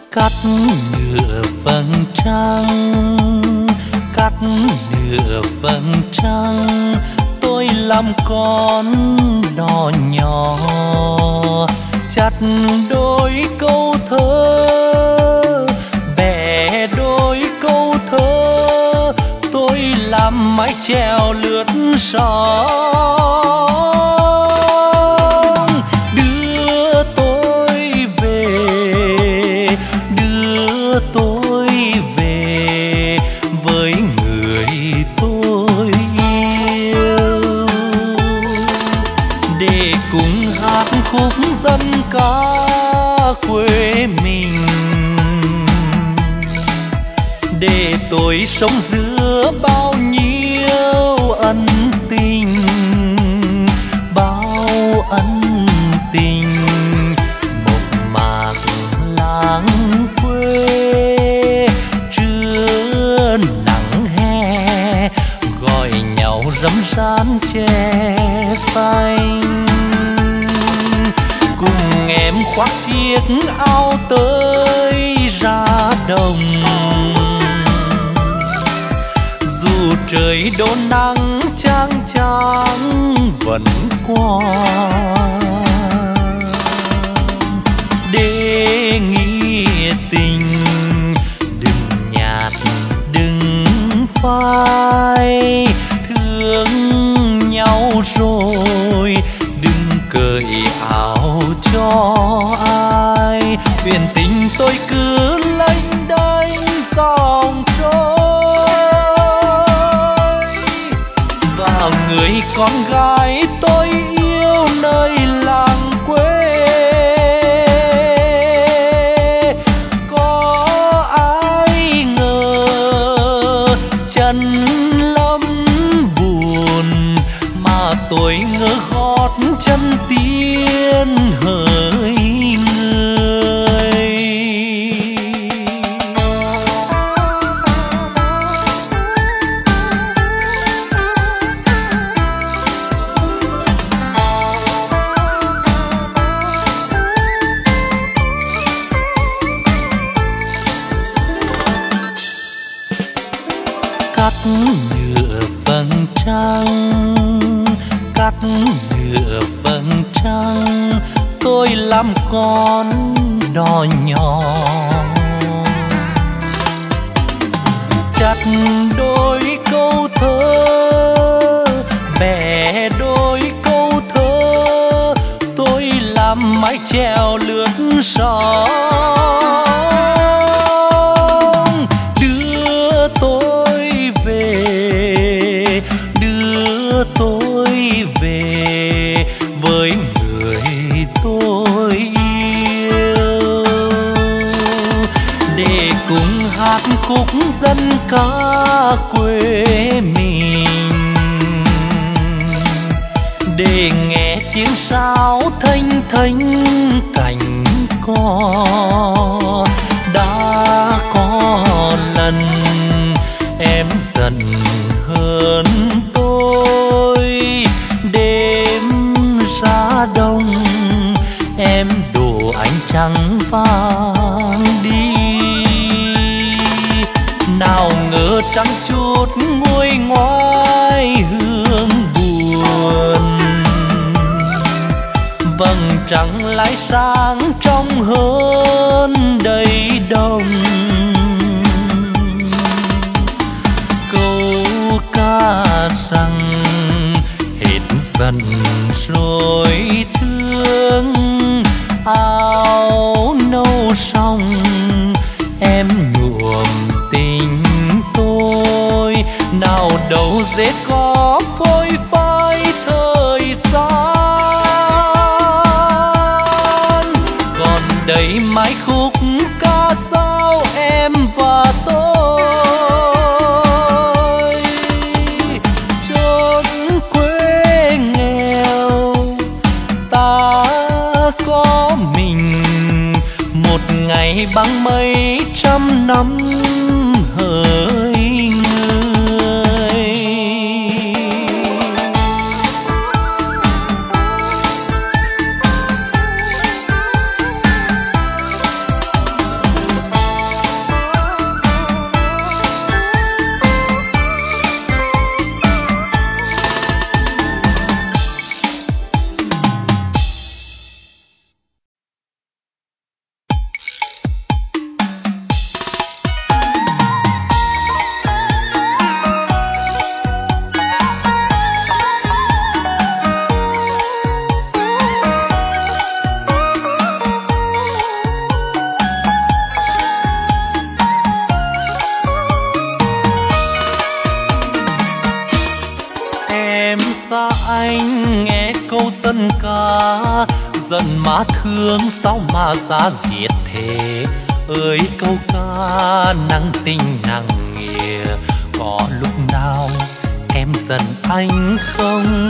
cắt nửa vầng trăng, cắt nửa vầng trăng, tôi làm con đò nhỏ chặt đôi câu thơ, bẻ đôi câu thơ, tôi làm mái chèo lướt sóng. Đưa tôi về, đưa tôi về với người tôi yêu, để cùng hát khúc dân ca quê mình, để tôi sống giữa bao nhiêu ân tình, bao ân tình. Một mạc làng quê trưa nắng hè, gọi nhau râm ran chè xanh, cùng em khoác chiếc áo tới ra đồng. Dù trời đổ nắng chang chang vẫn qua, để nghĩa tình đừng nhạt đừng phai, thương nhau rồi đừng cởi áo cho ai. Huyền tình tôi cứ lênh đênh dòng trôi, và người con gái tôi yêu nơi làng quê. Có ai ngờ chân lâm buồn, mà tôi ngỡ gót chân tiên hỡi người. Cắt nửa vầng trăng, cắt nửa vầng trăng, tôi làm con đò nhỏ chặt đôi câu thơ, bẻ đôi câu thơ, tôi làm mái chèo lướt sóng. Đưa tôi về, đưa tôi về với người tôi yêu, để cùng hát khúc dân ca quê mình, để nghe tiếng sáo thênh thênh cành cò. Đã có lần em giận hơn tôi, đêm ra đông em đổ ánh trắng vàng đi. Nào ngờ trăng chút nguôi ngoai hương buồn, vầng trăng lại sáng trong hơn đầy đông. Câu ca rằng hết dần rồi thương, áo nâu xong em nhuộm tình tôi. Nào đâu dễ có phôi phai thời gian, còn đây mái khúc ca sao em và tôi. Chốn quê nghèo ta có mình, một ngày bằng mấy trăm năm hỡi người. xa anh nghe câu dân ca, giận má thương sao mà giá diệt thế. Ơi câu ca nặng tình nặng nghĩa, có lúc nào em giận anh không?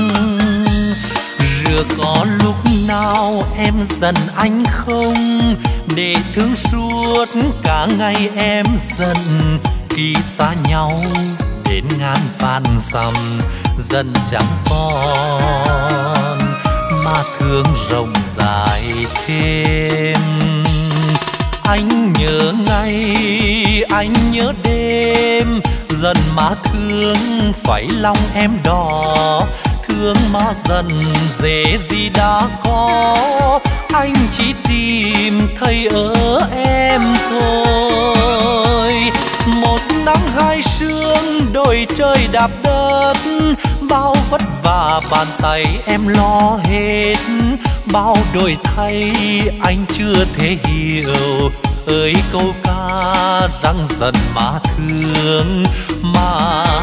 Rửa có lúc nào em giận anh không? Để thương suốt cả ngày em giận, khi xa nhau đến ngàn vạn dặm dần chẳng còn, mà thương rộng dài thêm. Anh nhớ ngày, anh nhớ đêm, dần má thương xoáy lòng em đỏ. Thương mà dần dễ gì đã có, anh chỉ tìm thấy ở em thôi. Một nắng hai sương đôi trời đạp đất, bao vất vả bàn tay em lo hết. Bao đổi thay anh chưa thể hiểu, ơi câu ca răng dần mà thương, mà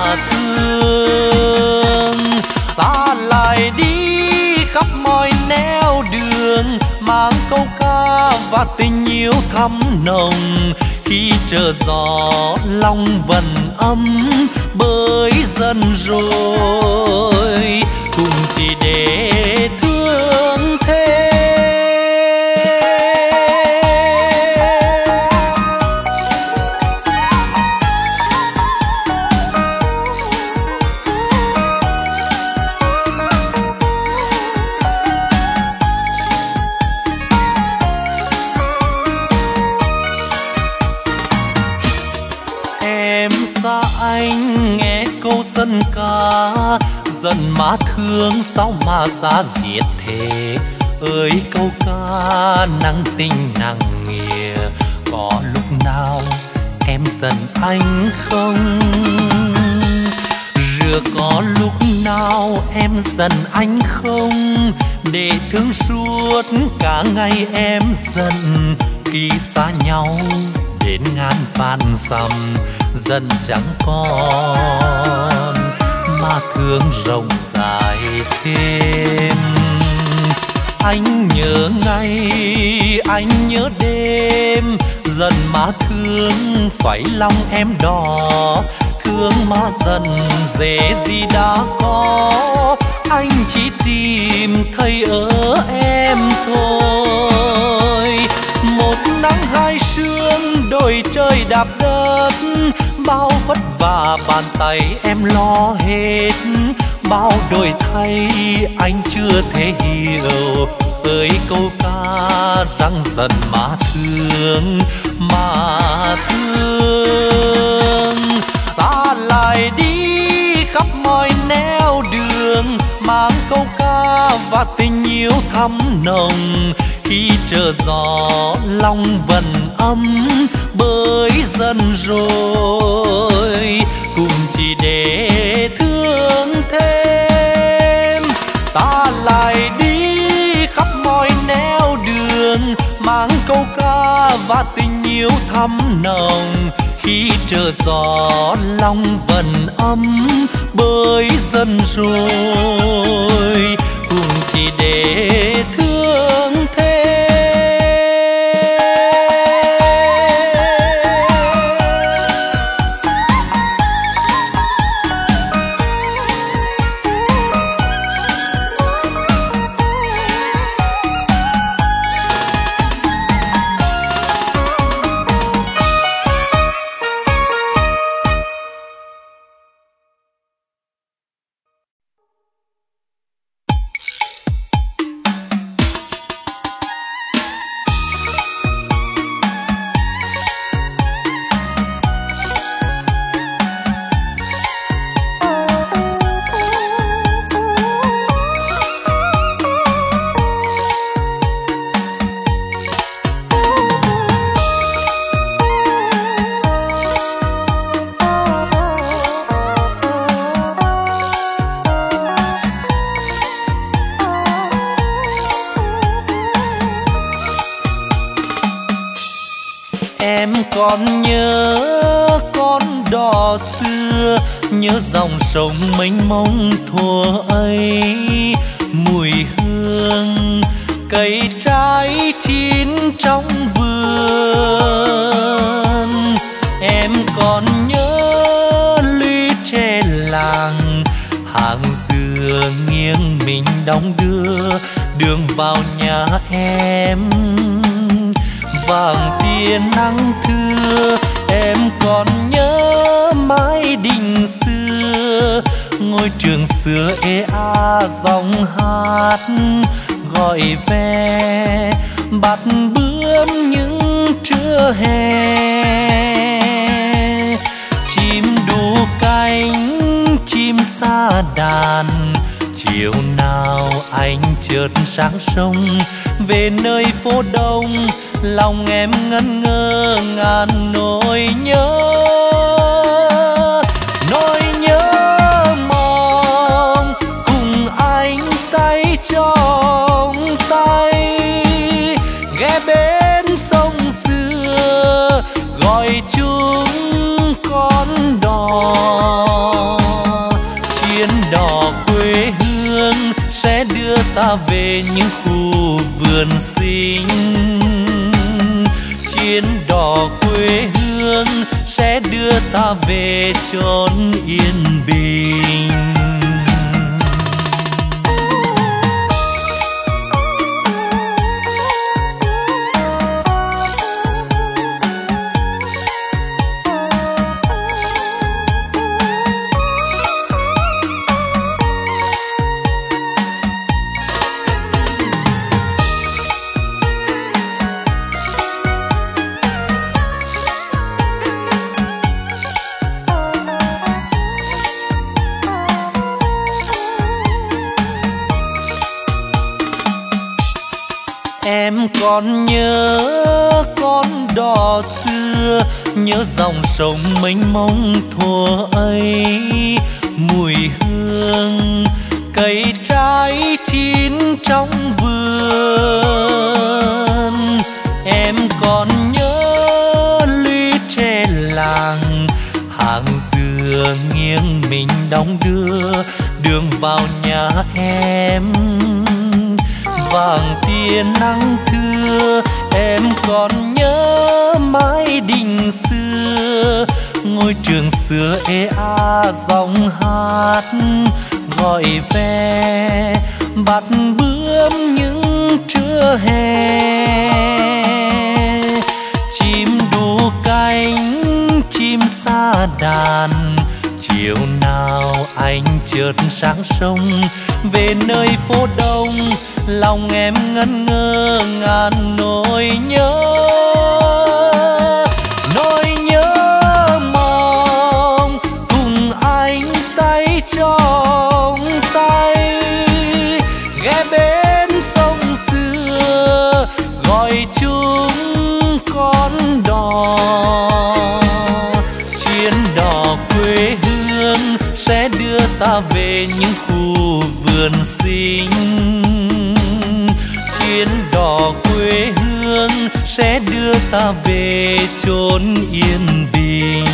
thương. Ta lại đi khắp mọi nẻo đường, mang câu ca và tình yêu thắm nồng. Khi chờ gió lòng vẫn ấm, bởi dần rồi cùng chỉ để thương thêm. Xa anh nghe câu dân ca, dần má thương sao mà giá diệt thế. Ơi câu ca nặng tình nặng nghĩa, có lúc nào em giận anh không? Rửa có lúc nào em giận anh không? Để thương suốt cả ngày em giận, khi xa nhau đến ngàn vạn dặm dần chẳng còn, mà thương rộng dài thêm. Anh nhớ ngày, anh nhớ đêm, dần má thương xoáy lòng em đỏ. Thương mà dần dễ gì đã có, anh chỉ tìm thấy ở em thôi. Một nắng hai sương đôi trời đạp đất, bao vất vả bàn tay em lo hết. Bao đổi thay anh chưa thể hiểu, ơi câu ca răng dần mà thương, mà thương. Ta lại đi khắp mọi nẻo đường, mang câu ca và tình yêu thắm nồng. Khi chờ gió lòng vẫn ấm, bởi dần rồi cùng chỉ để thương thêm. Ta lại đi khắp mọi nẻo đường, mang câu ca và tình yêu thắm nồng. Khi chờ gió lòng vẫn ấm, bởi dần rồi cùng chỉ để thương thêm. nhớ dòng sông mênh mông thuở ấy, mùi hương cây trái chín trong vườn. Em còn nhớ lũy tre làng, hàng dừa nghiêng mình đong đưa đường vào nhà em. Vàng tia nắng thưa, em còn nhớ mái đình xưa, ngôi trường xưa ê a dòng hát gọi ve bạt bướm những trưa hè. Chim đu cánh chim sa đàn, chiều nào anh chợt sáng sông về nơi phố đông, lòng em ngẩn ngơ ngàn nỗi nhớ. Nỗi nhớ mong cùng anh tay trong tay, ghé bên sông xưa gọi chúng con đò. Chuyến đò quê hương sẽ đưa ta về những khu vườn xinh. Chuyến đò quê hương sẽ đưa ta về chốn yên bình. Em còn nhớ con đò xưa, nhớ dòng sông mênh mông thuở ấy, mùi hương cây trái chín trong vườn. Em còn nhớ lũy tre làng, hàng dừa nghiêng mình đong đưa đường vào nhà em. Vàng tia nắng thưa, em còn nhớ mái đình xưa, ngôi trường xưa ê a dòng hát gọi ve bạt bướm những trưa hè. Chim đu cánh chim sa đàn, chiều nào anh chợt sáng sông về nơi phố đông, lòng em ngẩn ngơ ngàn nỗi nhớ. Nỗi nhớ mong cùng anh tay trong tay, ghé bên sông xưa gọi chúng con đò. Chuyến đò quê hương sẽ đưa ta về những khu vườn xinh. Chuyến đò quê hương sẽ đưa ta về chốn yên bình.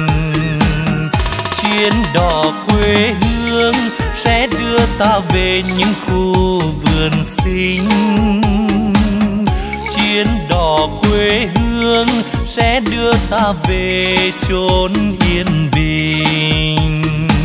Chuyến đò quê hương sẽ đưa ta về những khu vườn xinh. Chuyến đò quê hương sẽ đưa ta về chốn yên bình.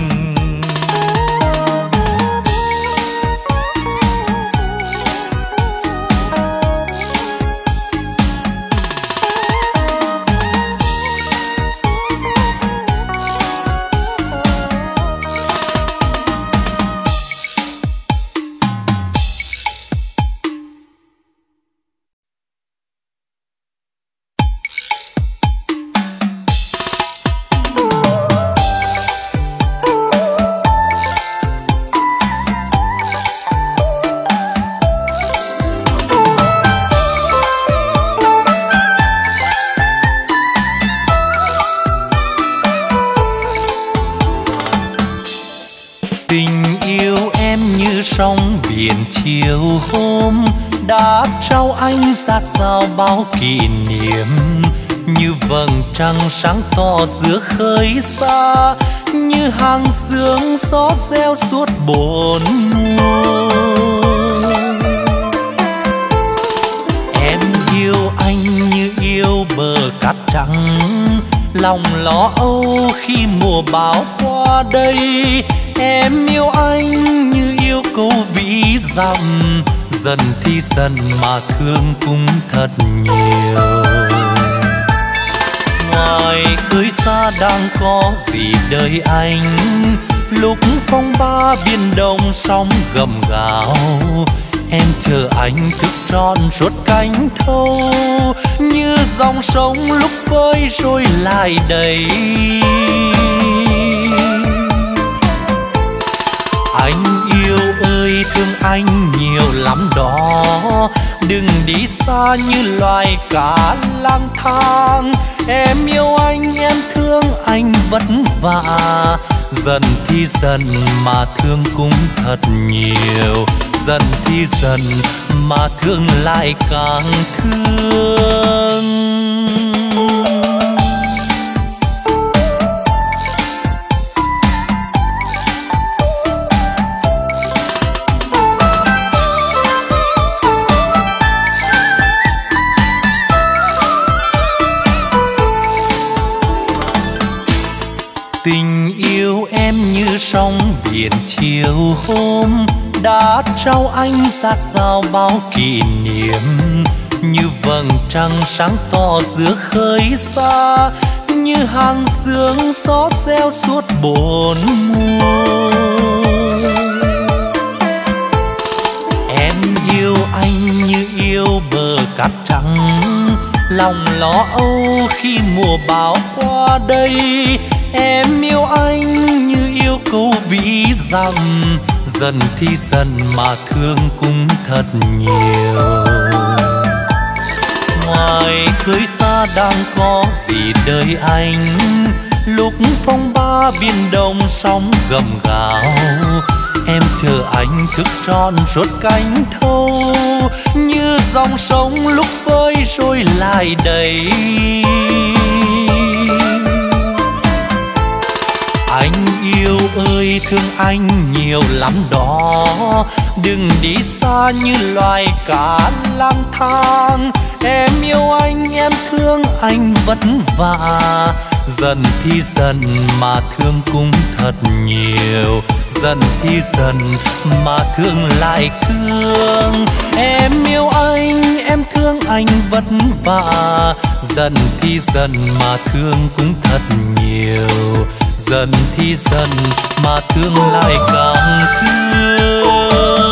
sóng biển chiều hôm đã trao anh sát sao bao kỷ niệm, như vầng trăng sáng to giữa khơi xa, như hàng sương gió reo suốt bốn mùa. Em yêu anh như yêu bờ cát trắng, lòng lo âu khi mùa bão qua đây. Em yêu anh như yêu câu vĩ dặm, dần thì dần mà thương cũng thật nhiều. Ngoài khơi xa đang có gì đợi anh, lúc phong ba biển đông sóng gầm gào. Em chờ anh thức tròn suốt cánh thâu, như dòng sông lúc vơi rồi lại đầy. Anh yêu ơi thương anh nhiều lắm đó, đừng đi xa như loài cá lang thang. Em yêu anh em thương anh vất vả, dần thì dần mà thương cũng thật nhiều. Dần thì dần mà thương lại càng thương. Tình yêu em như sóng biển chiều hôm, đã trao anh sát sao bao kỷ niệm. Như vầng trăng sáng tỏ giữa khơi xa, như hàng sương gió reo suốt bốn mùa. Em yêu anh như yêu bờ cát trắng, lòng lo âu khi mùa bão qua đây. Em yêu anh như yêu câu vĩ dặm, dần thì dần mà thương cũng thật nhiều. Ngoài khơi xa đang có gì đợi anh, lúc phong ba biển đông sóng gầm gào. Em chờ anh thức tròn suốt cánh thâu, như dòng sông lúc vơi rồi lại đầy. Anh yêu ơi thương anh nhiều lắm đó, đừng đi xa như loài cá lang thang. Em yêu anh em thương anh vất vả, dần thì dần mà thương cũng thật nhiều. Dần thì dần mà thương lại thương. Em yêu anh em thương anh vất vả, dần thì dần mà thương cũng thật nhiều. Dần thì dần mà thương lại càng thương.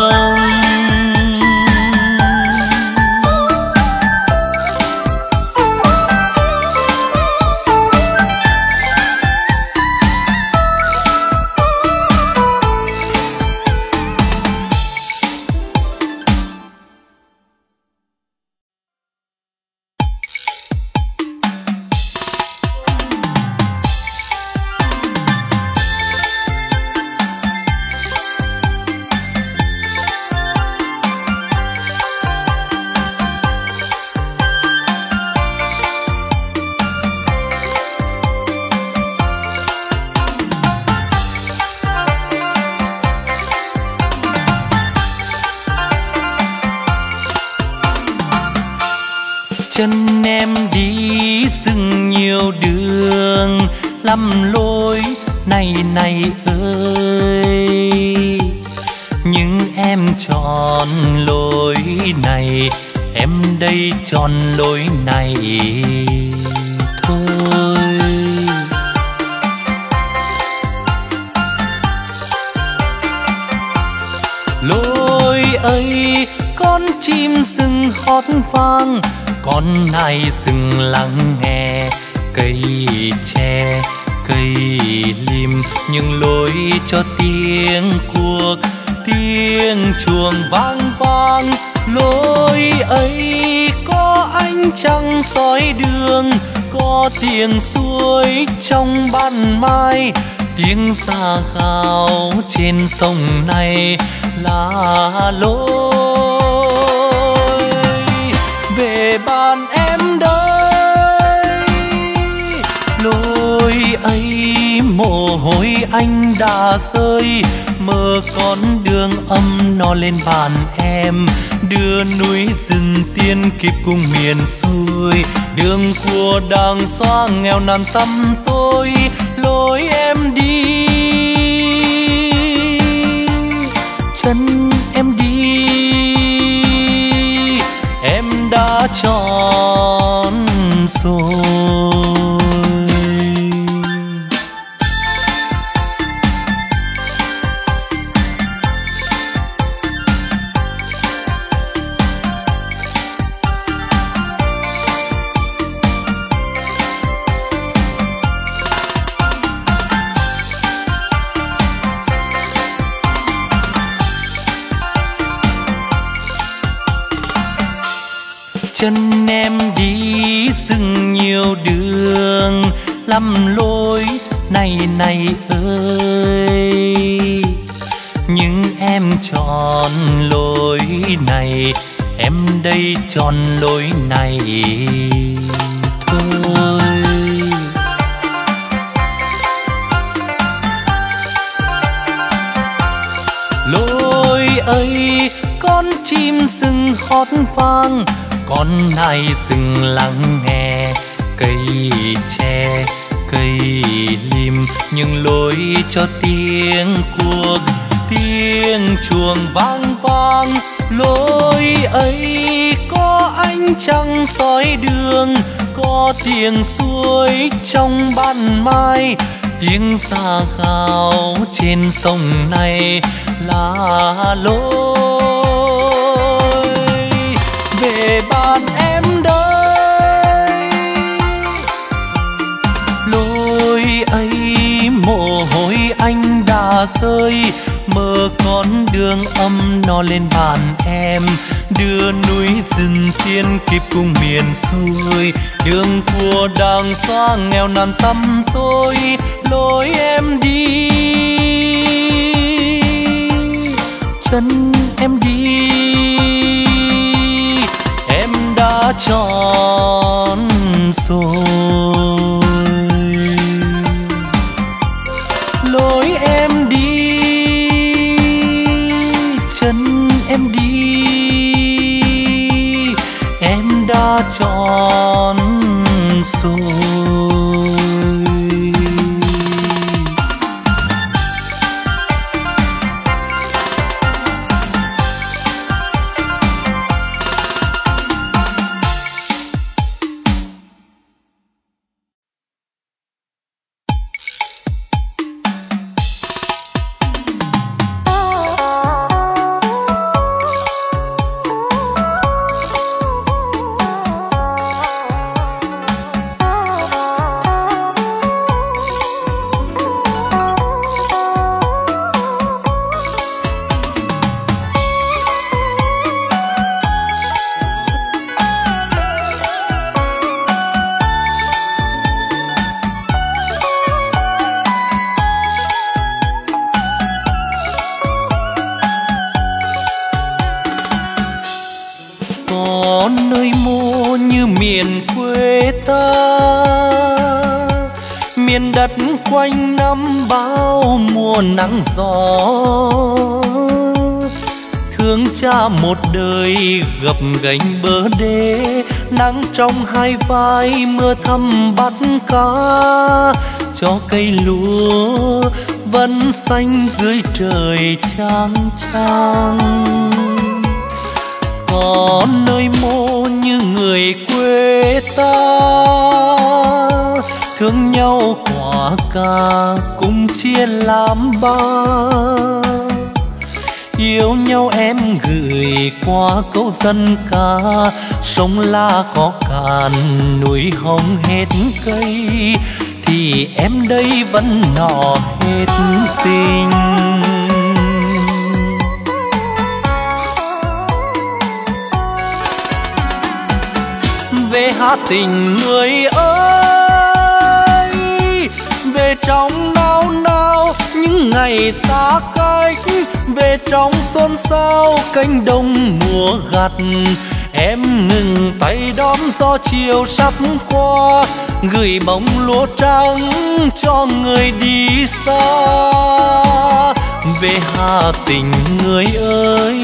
Chân em đi rừng nhiều đường, lầm lối này này ơi. Nhưng em chọn lối này, em đây chọn lối này thôi. Lối ấy con chim rừng hót vang, con nai rừng lắng nghe. Cây tre cây lim nhưng lối cho tiếng cuộc, tiếng chuông vang vang. Lối ấy có ánh trăng soi đường, có tiếng suối trong ban mai. Tiếng xa khao trên sông này là lối về bàn em đây. Lối ấy mồ hôi anh đã rơi, mơ con đường âm nó lên bàn em, đưa núi rừng tiên kịp cùng miền xuôi, đường của đàng xóa nghèo nàn tâm tôi, lối em đi chân em đi em đã tròn rồi. Chân em đi rừng nhiều đường lắm lối này này ơi, nhưng em chọn lối này, em đây chọn lối này thôi. Lối ấy con chim rừng hót vang, con nai rừng lắng nghe cây tre cây lim, nhưng lối cho tiếng cuộc tiếng chuông vang vang. Lối ấy có ánh trăng soi đường, có tiếng suối trong ban mai, tiếng xa gào trên sông này là lối về bàn em đây. Lối ấy mồ hôi anh đã rơi, mơ con đường âm nó lên bàn em, đưa núi rừng tiên kịp cùng miền xuôi, đường của đàng xóa nghèo nàn tâm tôi, lối em đi chân em đi em đã tròn rồi. Lối em đi chân em đi em đã tròn rồi. Quanh năm bao mùa nắng gió, thương cha một đời gập ghềnh bờ đê, nắng trong hai vai mưa thăm bắt cá, cho cây lúa vẫn xanh dưới trời chang chang. Có nơi mô như người quê ta, thương nhau quả cà cùng chia làm ba, yêu nhau em gửi qua câu dân ca, sông La có cạn núi hồng hết cây, thì em đây vẫn nọ hết tình. Về hát tình người ơi, về trong nao nao những ngày xa cách, về trong xôn xao cánh đồng mùa gặt, Em ngừng tay đón gió chiều sắp qua, gửi bông lúa trắng cho người đi xa. Về Hà Tĩnh người ơi,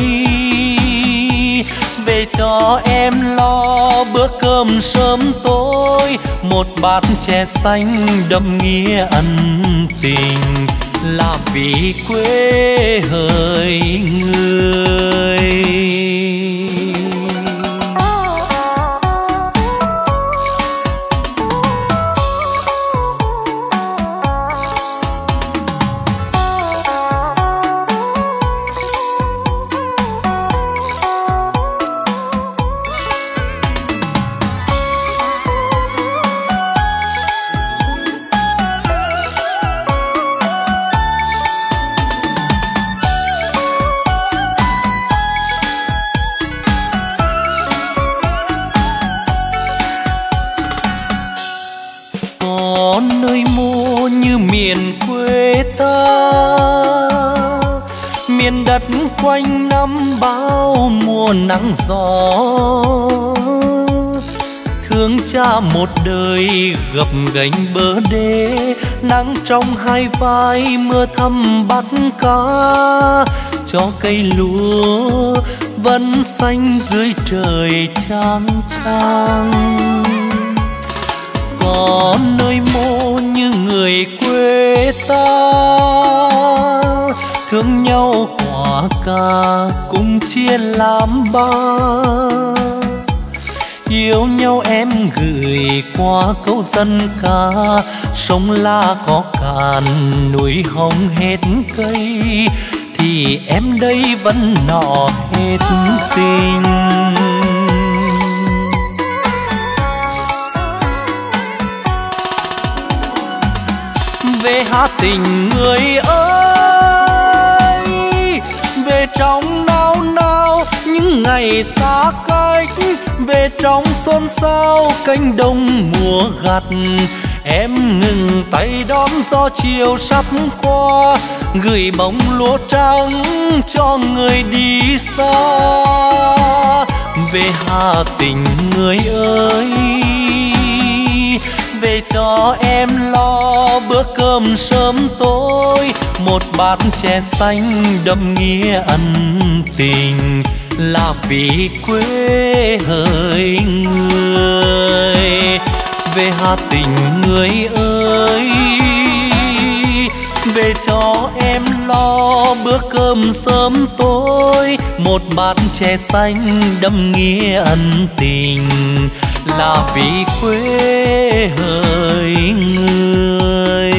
về cho em lo bữa cơm sớm tối, một bát chè xanh đậm nghĩa ân tình, là vì quê hỡi người. Nơi mô như miền quê ta, miền đất quanh năm bao mùa nắng gió. Thương cha một đời gập ghềnh bờ đê, nắng trong hai vai mưa thăm bắt cá, cho cây lúa vẫn xanh dưới trời chang chang. Có nơi mô như người quê ta, thương nhau quả cà cùng chia làm ba. Yêu nhau em gửi qua câu dân ca, sông La có cạn núi hồng hết cây, thì em đây vẫn nọ hết tình. Về Hà Tĩnh người ơi, về trong nao nao những ngày xa cách, về trong xôn xao cánh đồng mùa gặt. Em ngừng tay đón gió chiều sắp qua, gửi bông lúa trắng cho người đi xa. Về Hà Tĩnh người ơi, về cho em lo bữa cơm sớm tối, một bát chè xanh đậm nghĩa ân tình, là vì quê hỡi người. Về Hà Tĩnh người ơi, về cho em lo bữa cơm sớm tối, một bát chè xanh đậm nghĩa ân tình, là vì quê hỡi người.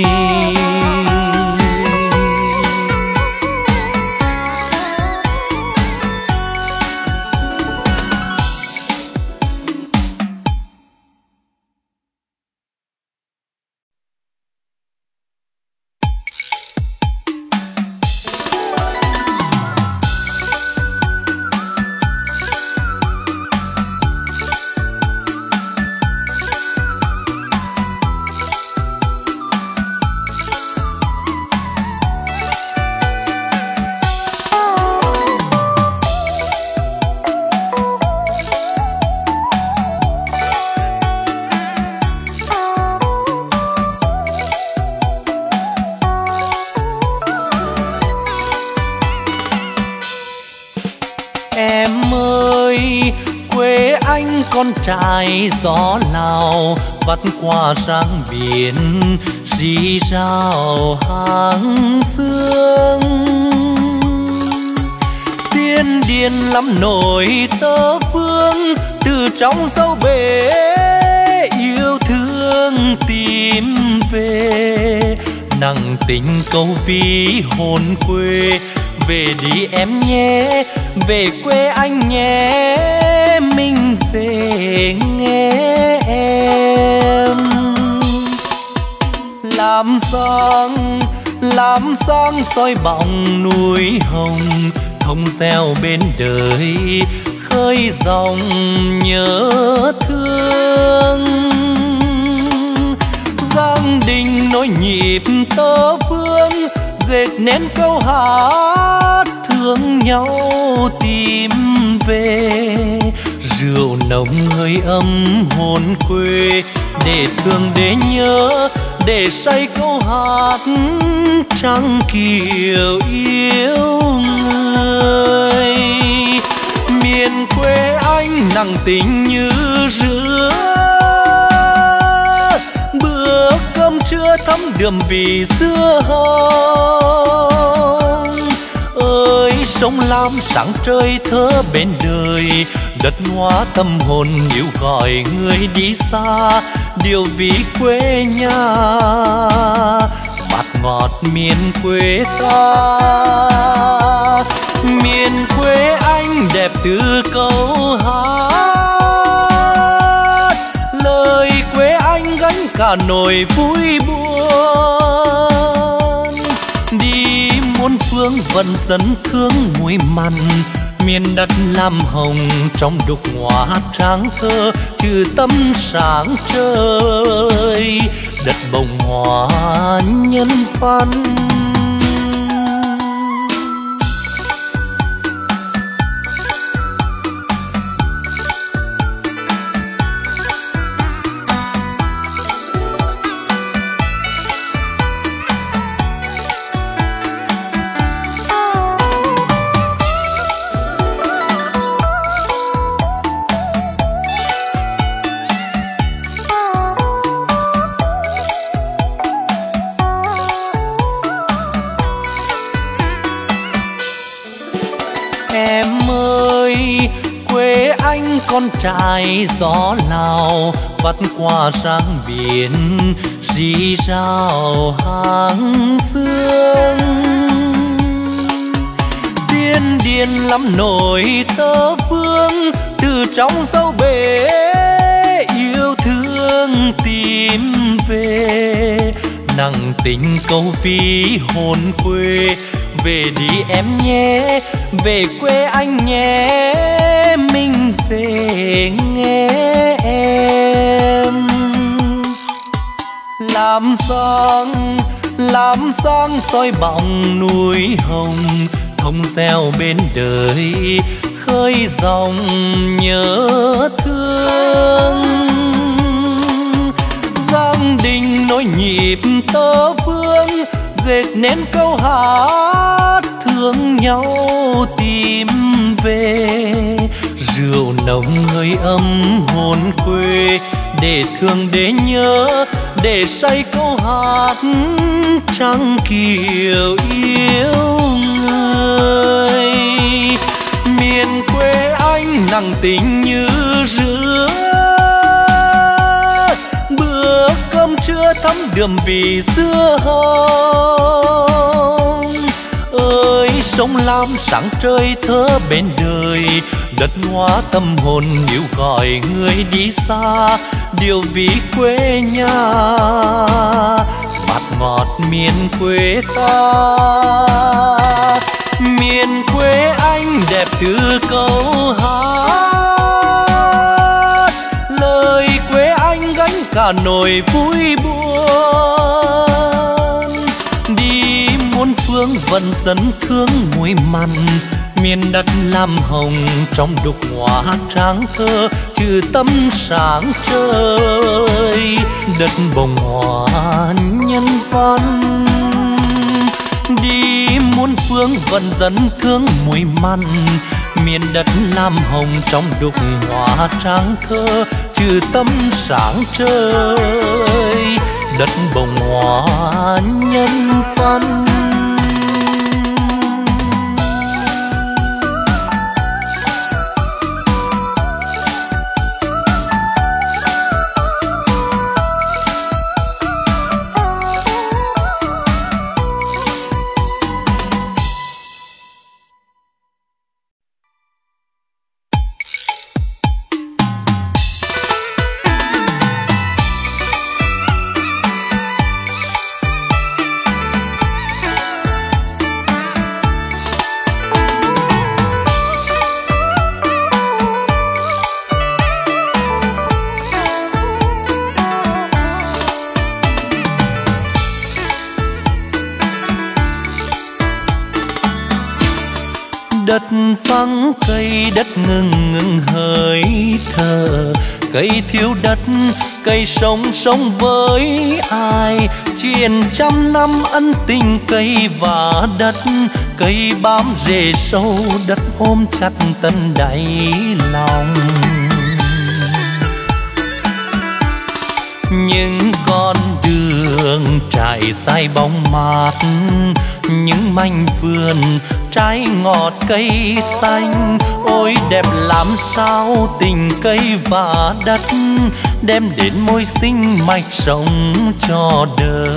Con trai gió Lào vắt qua sang biển, rì rào hàng sương. Tiên điên lắm nổi tơ vương, từ trong sâu bể yêu thương tìm về. Nặng tình câu ví hồn quê, về đi em nhé, về quê anh nhé, mình về nghe em. Làm sáng soi bóng núi hồng, thông reo bên đời khơi dòng nhớ thương. Giang đình nối nhịp tơ vương, dệt nên câu hát thương nhau tìm về. rượu nồng hơi ấm hồn quê, để thương để nhớ, để say câu hát trắng kiều yêu người. Miền quê anh nặng tình như rứa, bữa cơm trưa thắm đượm vì xưa hồng. Ơi sông Lam sáng trời thơ bên đời, đất hoa tâm hồn níu gọi người đi xa, điều vì quê nhà bát ngọt miền quê ta. Miền quê anh đẹp từ câu hát, lời quê anh gánh cả nỗi vui buồn. Đi muôn phương vẫn dẫn thương muối mặn, miền đất lam hồng trong đục hoa tráng thơ, trừ tâm sáng trời đất bồng hoa nhân văn. Con trai gió Lào vắt qua sang biển, rì rào hàng sương. Tiên điên lắm nổi tơ vương, từ trong sâu bể yêu thương tìm về. Nặng tình câu ví hồn quê, về đi em nhé, về quê anh nhé, mình về nghe em. Làm sáng soi bóng núi hồng, thông reo bên đời khơi dòng nhớ thương. Giang đình nối nhịp tơ vương, dệt nên câu hát thương nhau tìm về. Rượu nồng hơi ấm hồn quê, để thương để nhớ, để say câu hát trắng kiều yêu người. Miền quê anh nặng tình như rứa, bữa cơm trưa thắm đượm vì xưa hồng. Ơi sông Lam sáng trời thơ bên đời, đất hoa tâm hồn níu gọi người đi xa, điều vì quê nhà bát ngọt miền quê ta. Miền quê anh đẹp từ câu hát, lời quê anh gánh cả nỗi vui buồn. Đi muôn phương vẫn dẫn thương muối mặn, miền đất lam hồng trong đục hoa tráng thơ, trừ tâm sáng trời đất bồng hoa nhân văn. Đi muôn phương vẫn dẫn thương muối mặn, miền đất lam hồng trong đục hoa tráng thơ, trừ tâm sáng trời đất bồng hoa nhân văn. Đất vắng cây, đất ngừng ngừng hơi thở, cây thiếu đất, cây sống sống với ai. Chuyện trăm năm ân tình cây và đất, cây bám rễ sâu, đất ôm chặt tận đáy lòng. Những con đường trải dài bóng mát, những mảnh vườn trái ngọt cây xanh. Ôi đẹp làm sao tình cây và đất, đem đến môi sinh mạch sống cho đời.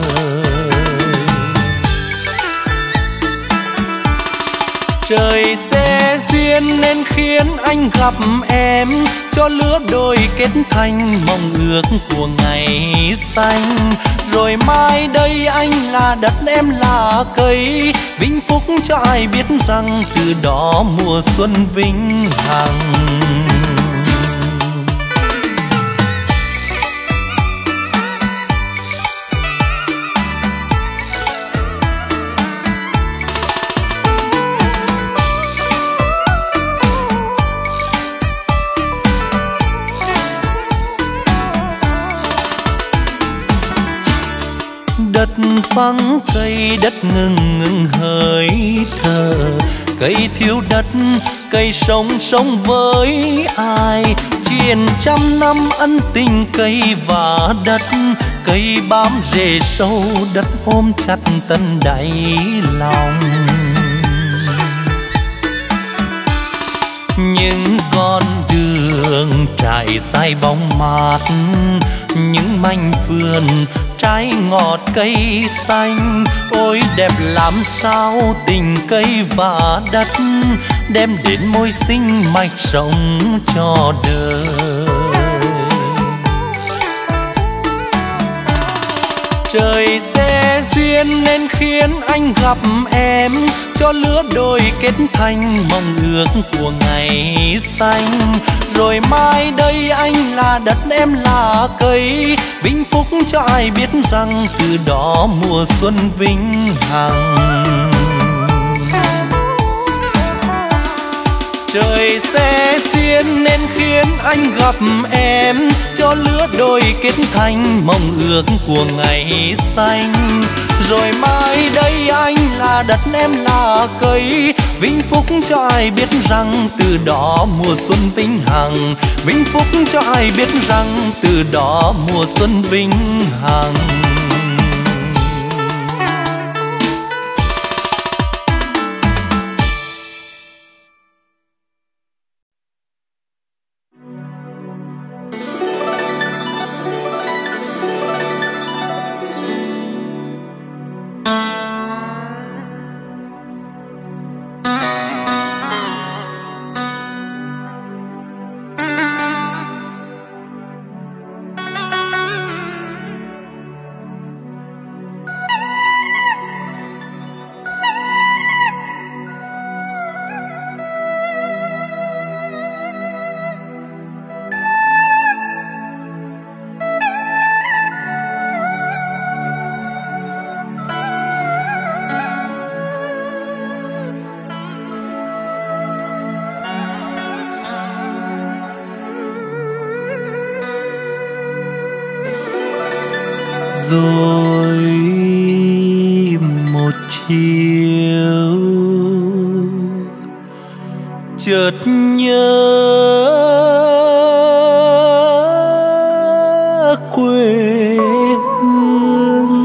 Trời sẽ duyên nên khiến anh gặp em, cho lứa đôi kết thành mong ước của ngày xanh. Rồi mai đây anh là đất, em là cây, vĩnh phúc cho ai biết rằng từ đó mùa xuân vĩnh hằng. Đất vắng cây, đất ngừng ngừng hơi thở, cây thiếu đất, cây sống sống với ai. Chuyện trăm năm ân tình cây và đất, cây bám rễ sâu, đất ôm chặt tận đáy lòng. Những con đường trải dài bóng mát, những mảnh vườn trái ngọt cây xanh. Ôi đẹp làm sao tình cây và đất, đem đến môi sinh mạch sống cho đời. Trời sẽ duyên nên khiến anh gặp em, cho lứa đôi kết thành mong ước của ngày xanh. Rồi mai đây anh là đất, em là cây, vĩnh phúc cho ai biết rằng từ đó mùa xuân vĩnh hằng. Trời sẽ duyên nên khiến anh gặp em, cho lứa đôi kết thành mong ước của ngày xanh. Rồi mai đây anh là đất, em là cây, vĩnh phúc cho ai biết rằng từ đó mùa xuân vĩnh hằng. Vĩnh phúc cho ai biết rằng từ đó mùa xuân vĩnh hằng. Rồi một chiều chợt nhớ quê hương,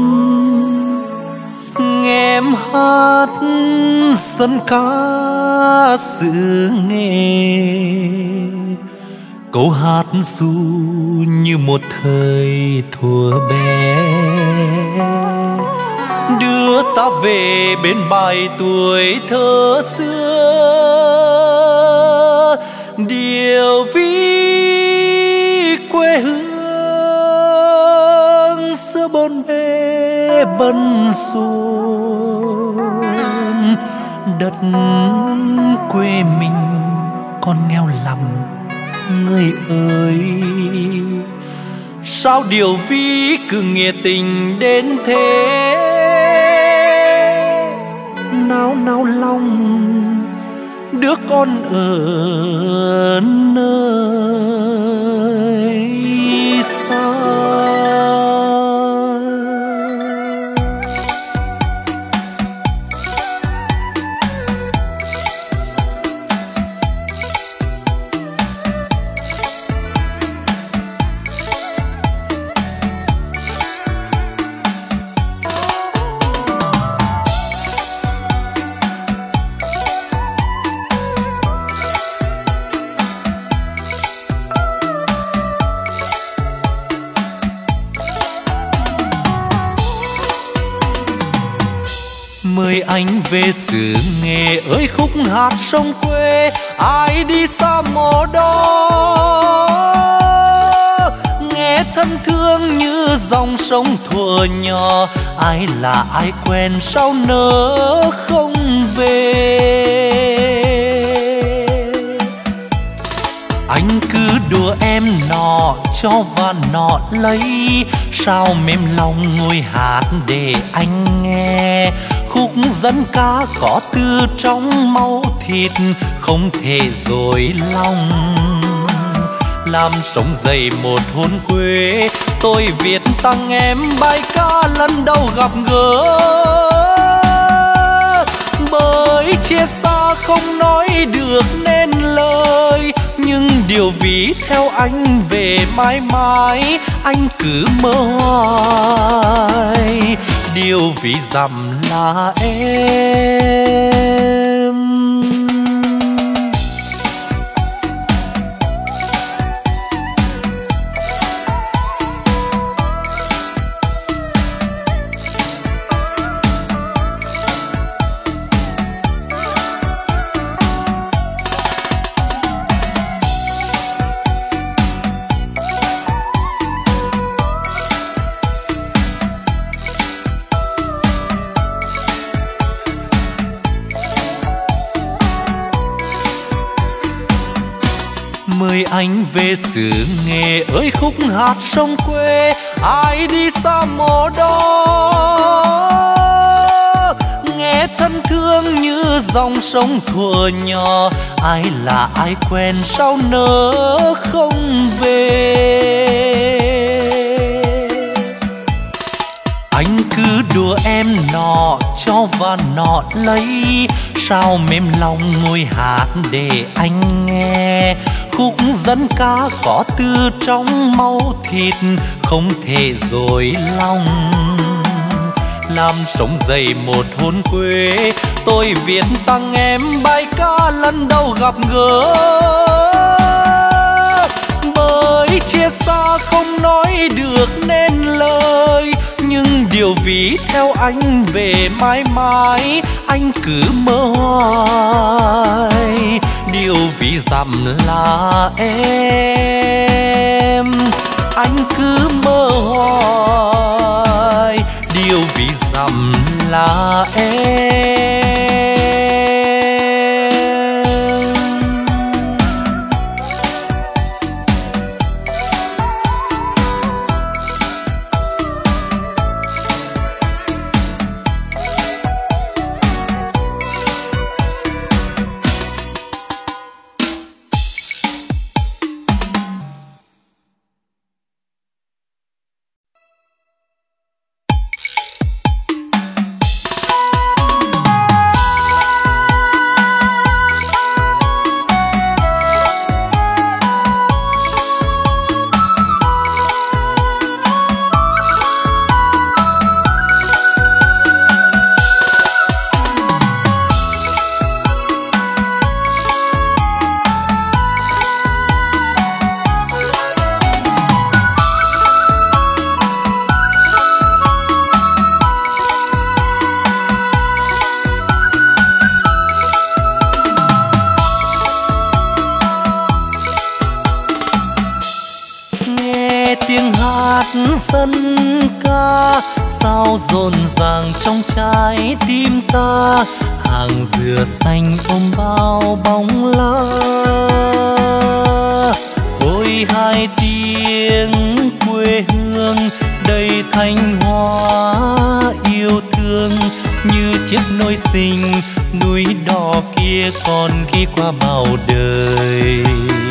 nghe em hát dân ca xứ nghe, câu hát ru như một thời thuở bé, đưa ta về bên bài tuổi thơ xưa. Điều ví quê hương xưa bốn bề bần xuân, đất quê mình còn nghèo lắm người ơi. Sao điều ví cứ nghĩa tình đến thế, nao nao lòng đứa con ở nơi xa. Mời anh về xứ Nghệ ơi khúc hát sông quê, ai đi xa mồ đó nghe thân thương như dòng sông thuở nhỏ. Ai là ai quen sao nỡ không về. Anh cứ đùa em nọ cho và nọ lấy, sao mềm lòng ngồi hát để anh nghe. Khúc dân ca có từ trong máu thịt, không thể dối lòng. Làm sống dậy một hồn quê, tôi viết tặng em bài ca lần đầu gặp gỡ. Bởi chia xa không nói được nên lời, nhưng điều ví theo anh về mãi mãi, anh cứ mơ hoài. Điều ví dặm là em. Mời anh về xứ Nghệ ơi khúc hát sông quê, ai đi xa mồ đó nghe thân thương như dòng sông thuở nhỏ. Ai là ai quen sao nỡ không về. Anh cứ đùa em nọ cho và nọ lấy, sao mềm lòng ngồi hát để anh nghe. Khúc dân ca có từ trong máu thịt, không thể dối lòng. Làm sống dậy một hồn quê, tôi viết tặng em bài ca lần đầu gặp gỡ. Bởi chia xa không nói được nên lời, nhưng điều ví theo anh về mãi mãi, anh cứ mơ hoài. Điều ví dặm là em, anh cứ mơ hoài. Điều ví dặm là em. Dân ca sao rộn ràng trong trái tim ta, hàng dừa xanh ôm bao bóng lá. Ôi hai tiếng quê hương đầy thanh hóa yêu thương, như chiếc nôi xinh, núi đỏ kia còn ghi qua bao đời.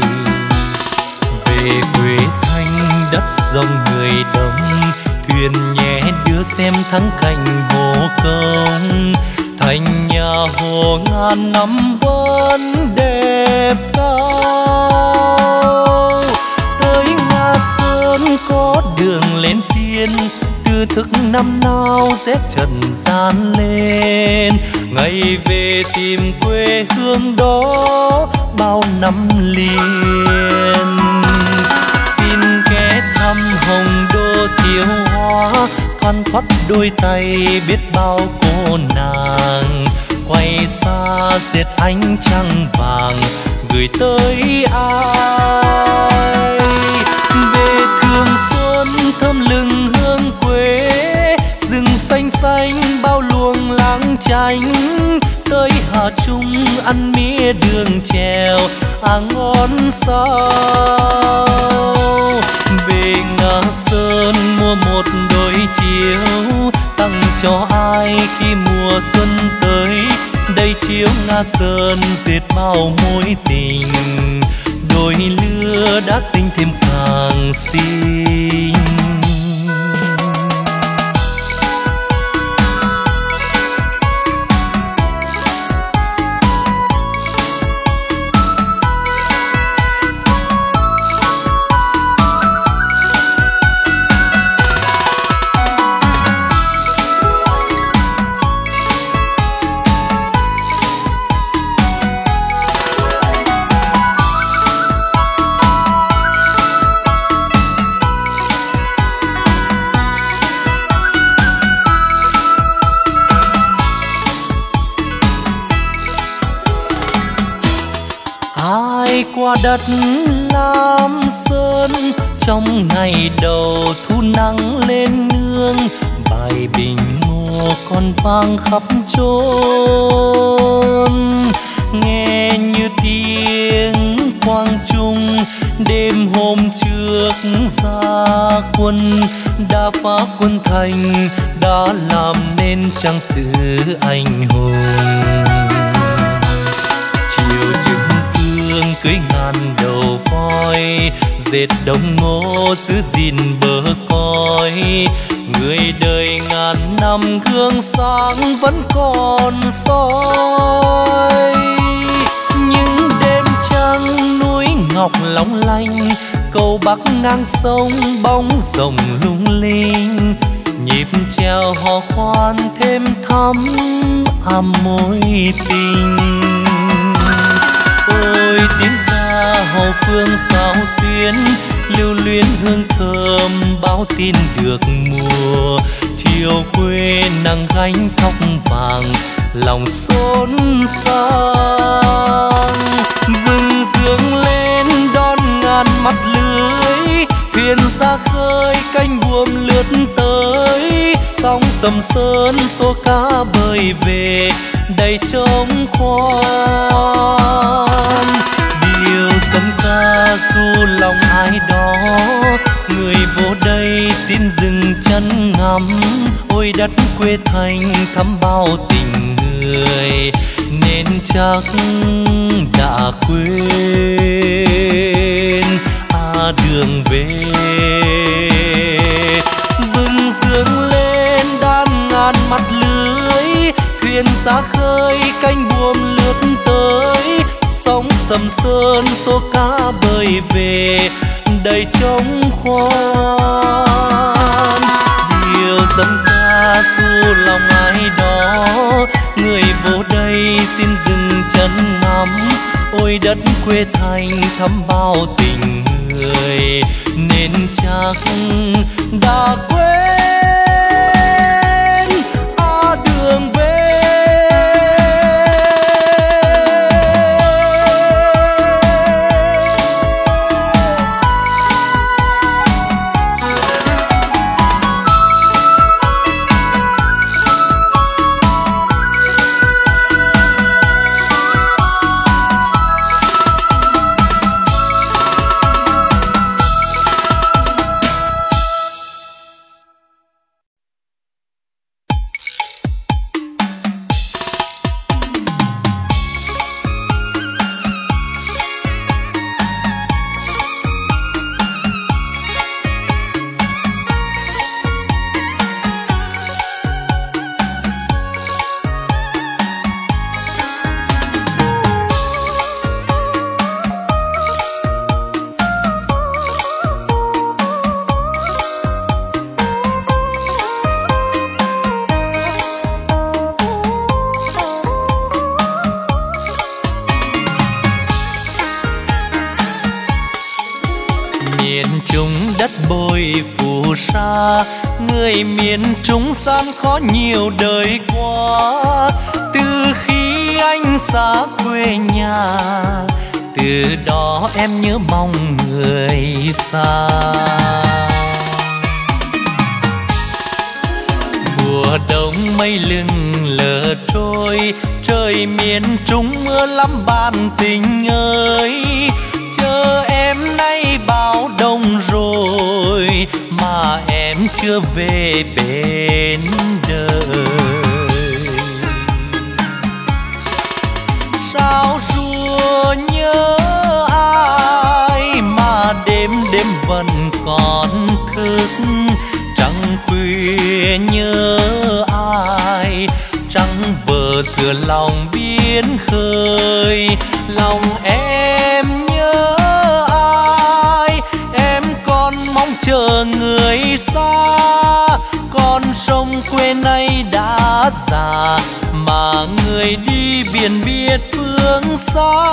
Về quê Thanh đất rộng người đông, thuyền nhẹ đưa xem thắng cảnh Hồ Công. Thành nhà Hồ ngàn năm vẫn đẹp cao. Tới Nga Sơn có đường lên tiên, tư thức năm nào rét trần gian lên. Ngày về tìm quê hương đó bao năm liền. Xin ghé thăm Hồng Đô Thiệu Hóa, thoăn thoắt đôi tay biết bao cô nàng. Quay xa dệt ánh trăng vàng gửi tới ai. Về Thường Xuân thơm lừng hương quê, rừng xanh xanh bao luồng láng chánh. Tới Hà Trung ăn mía đường chèo ngon sao. Về Nga Sơn mua một đôi chiếu, tặng cho ai khi mùa xuân tới. Đây chiếu Nga Sơn dệt bao mối tình, đôi lứa đã sinh thêm càng xinh. Qua đất Lam Sơn trong ngày đầu thu nắng lên nương. Bài bình ngô còn vang khắp chốn, nghe như tiếng quang trung. Đêm hôm trước ra quân đã phá quân thành, đã làm nên trang sử anh hùng. Chiều trưng cưới ngàn đầu voi, dệt đồng ngô giữ gìn bờ cõi. Người đời ngàn năm gương sáng vẫn còn soi. Những đêm trăng núi ngọc long lanh, cầu bắc ngang sông bóng rồng lung linh. Nhịp treo hò khoan thêm thắm mối tình. Ôi tiếng ca hò phương sao xuyến, lưu luyến hương thơm báo tin được mùa. Chiều quê nắng gánh tóc vàng, lòng xốn sang. Vừng dương lên đón ngàn mắt lưới, thuyền ra khơi cánh buồm lướt tới. Sóng Sầm Sơn số cá bơi về đầy trống khoan. Điều dân ca du lòng ai đó, người vô đây xin dừng chân ngắm. Ôi đất quê Thành thắm bao tình người, nên chắc đã quên đường về. Vừng dương lên đan ngàn mắt lưới, thuyền ra khơi cánh buồm lướt tới. Sóng Sầm Sơn số cá bơi về đầy trống khoan. Điều dân ca du lòng ai đó, người vô đây xin dừng chân ngắm. Ôi đất quê Thành thắm bao tình người, nên chắc đã quên đường về. người miền Trung gian khó nhiều đời qua. Từ khi anh xa quê nhà, từ đó em nhớ mong người xa. Mùa đông mây lưng lờ trôi, trời miền Trung mưa lắm bạn tình ơi. Chờ em nay bao đông rồi mà em chưa về bên đời. Sao rùa nhớ ai mà đêm đêm vẫn còn thức, trăng khuya nhớ ai, trăng vờ giữa lòng biển khơi. Lòng em nhớ ai, em còn mong chờ người xa. Con sông quê nay đã già mà người đi biển biết phương xa.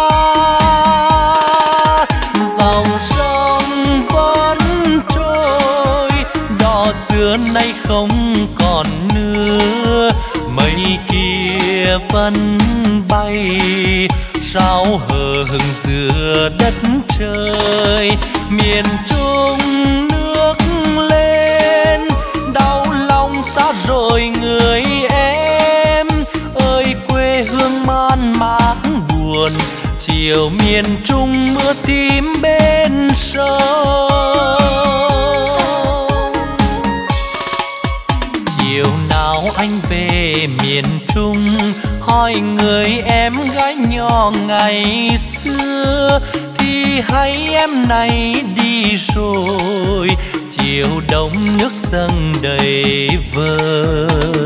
Dòng sông vẫn trôi, đò xưa nay không còn nữa. Mây kia vẫn bay, sao hờ hững giữa đất trời. Miền Trung nước lên, đau lòng xa rồi người em ơi. Quê hương man mác buồn, chiều miền Trung mưa tím bên sông. Chiều nào anh về miền Trung, hỏi người em gái nhỏ ngày xưa, thì hay em này đi rồi. Chiều đông nước dâng đầy vơi,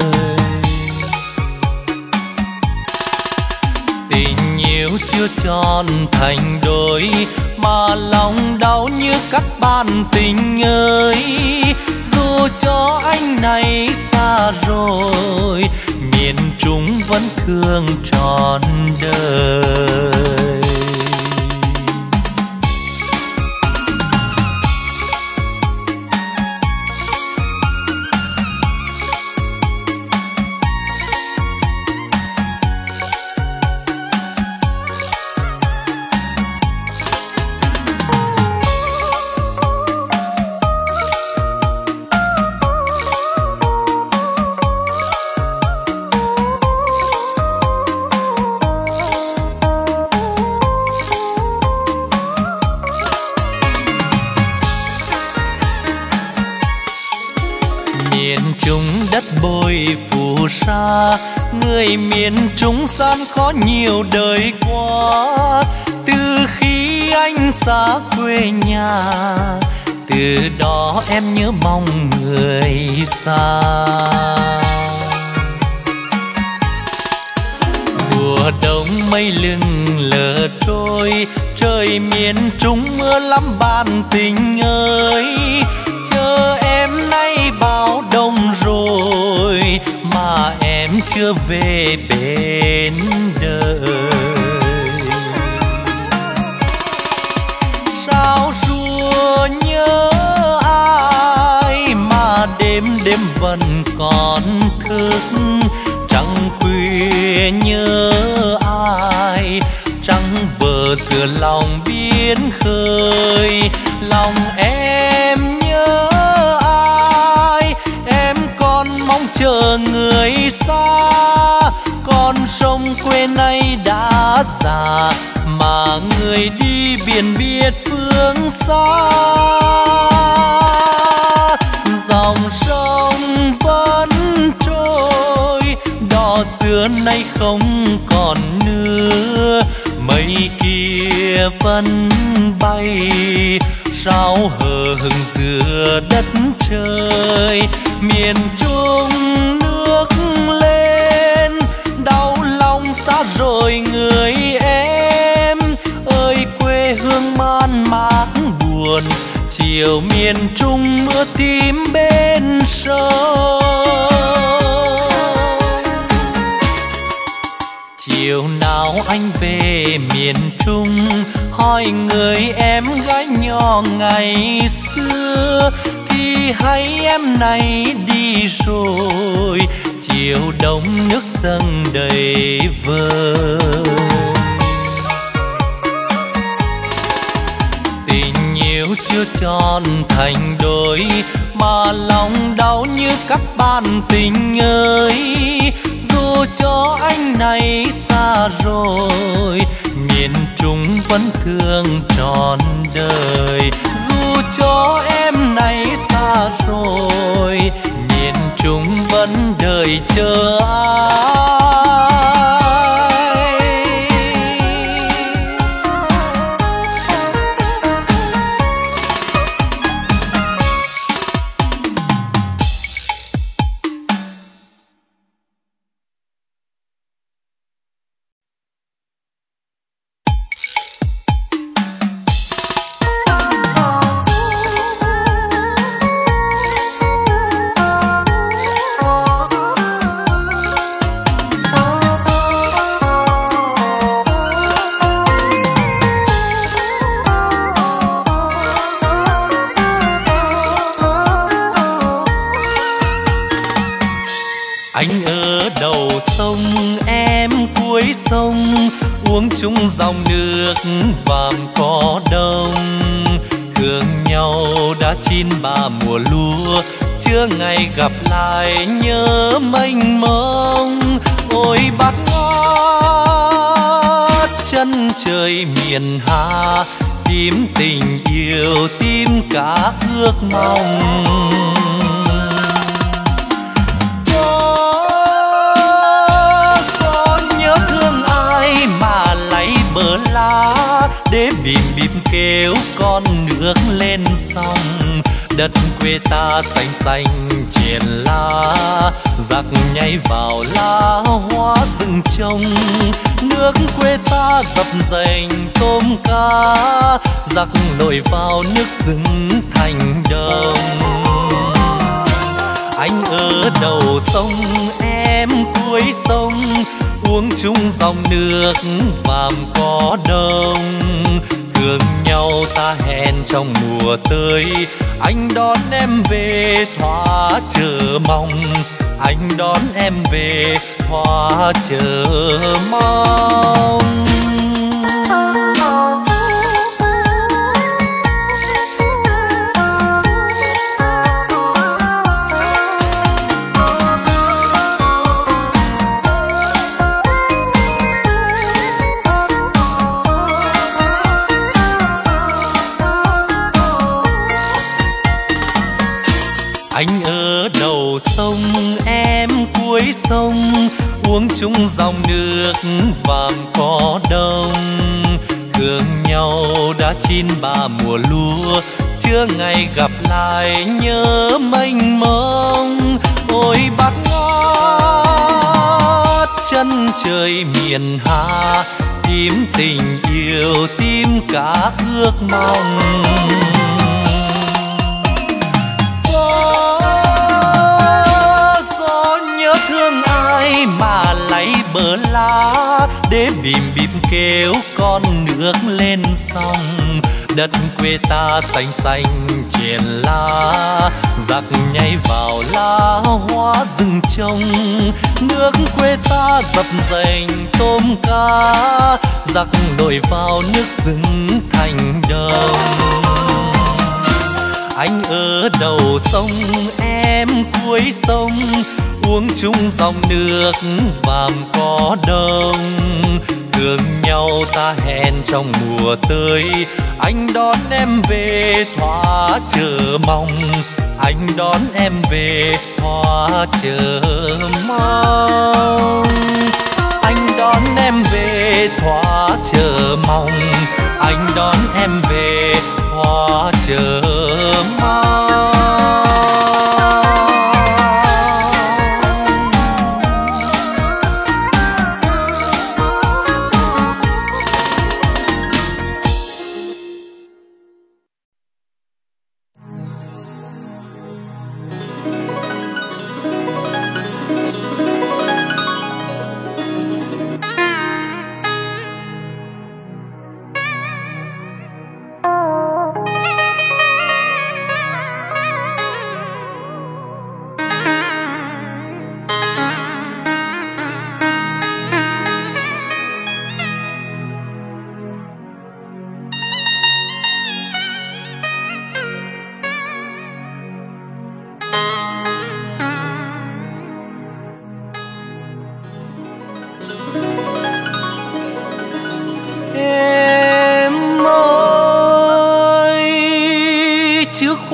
tình yêu chưa tròn thành đôi, mà lòng đau như các bạn tình ơi. Dù cho anh này xa rồi, miền Trung vẫn thương trọn đời. Đất bồi phù sa, người miền Trung gian khó nhiều đời qua. Từ khi anh xa quê nhà, từ đó em nhớ mong người xa. Mùa đông mây lưng lờ trôi, trời miền Trung mưa lắm bạn tình ơi. Chờ em nay bao đông rồi mà em chưa về bên đời. Sao rùa nhớ ai mà đêm đêm vẫn còn thức, trăng khuya nhớ ai, trăng vờ giữa lòng biển khơi. Lòng em nhớ ai, em còn mong chờ người xa. Con sông quê nay đã già mà người đi biển biết phương xa. Dòng sông vẫn trôi, đò xưa nay không còn nữa. Mây kia vẫn bay, sao hờ hững giữa đất trời. Miền Trung nước lên, đau lòng xa rồi người em ơi. Quê hương man mác buồn, chiều miền Trung mưa tím bên sông. Chiều nào anh về miền Trung, hỏi người em gái nhỏ ngày xưa, đi hay em này đi rồi, chiều đông nước dâng đầy vơi. Tình yêu chưa tròn thành đôi, mà lòng đau như các bạn tình ơi. Dù cho anh này xa rồi, miền Trung vẫn thương trọn đời. Dù cho em này xa rồi, miền Trung vẫn đợi chờ ai. Anh ở đầu sông, em cuối sông, uống chung dòng nước vàm cỏ đông. Thương nhau đã chín ba mùa lúa, chưa ngày gặp lại nhớ mênh mông. Ôi bát ngát chân trời miền Hà, tim tình yêu tim cả ước mong. Bờ lá để bìm bìm kêu con nước lên sông. Đất quê ta xanh xanh triền lá, giặc nhảy vào lá hoa rừng trông. Nước quê ta dập dềnh tôm cá, giặc lội vào nước rừng thành đồng. Anh ở đầu sông, em cuối sông, uống chung dòng nước vàm cỏ đông. Thương nhau ta hẹn trong mùa tới, anh đón em về thỏa chờ mong. Anh đón em về thỏa chờ mong. Anh ở đầu sông, em cuối sông, uống chung dòng nước vàm cỏ đông. Thương nhau đã chín ba mùa lúa, chưa ngày gặp lại nhớ mênh mông. Ôi bát ngát chân trời miền Hà, tim tình yêu tim cả ước mong. Gió nhớ thương ai mà lấy bờ lá, để bìm bìm kêu con nước lên sông. Đất quê ta xanh xanh triền lá, giặc nhảy vào lá hoa rừng trông. Nước quê ta dập dềnh tôm cá, giặc lội vào nước rừng thành đồng. Anh ở đầu sông, em cuối sông, uống chung dòng nước vàm cỏ đông. Thương nhau ta hẹn trong mùa tới, anh đón em về thỏa chờ mong. Anh đón em về thỏa chờ mong. Anh đón em về thỏa chờ mong. Anh đón em về thỏa chờ mong.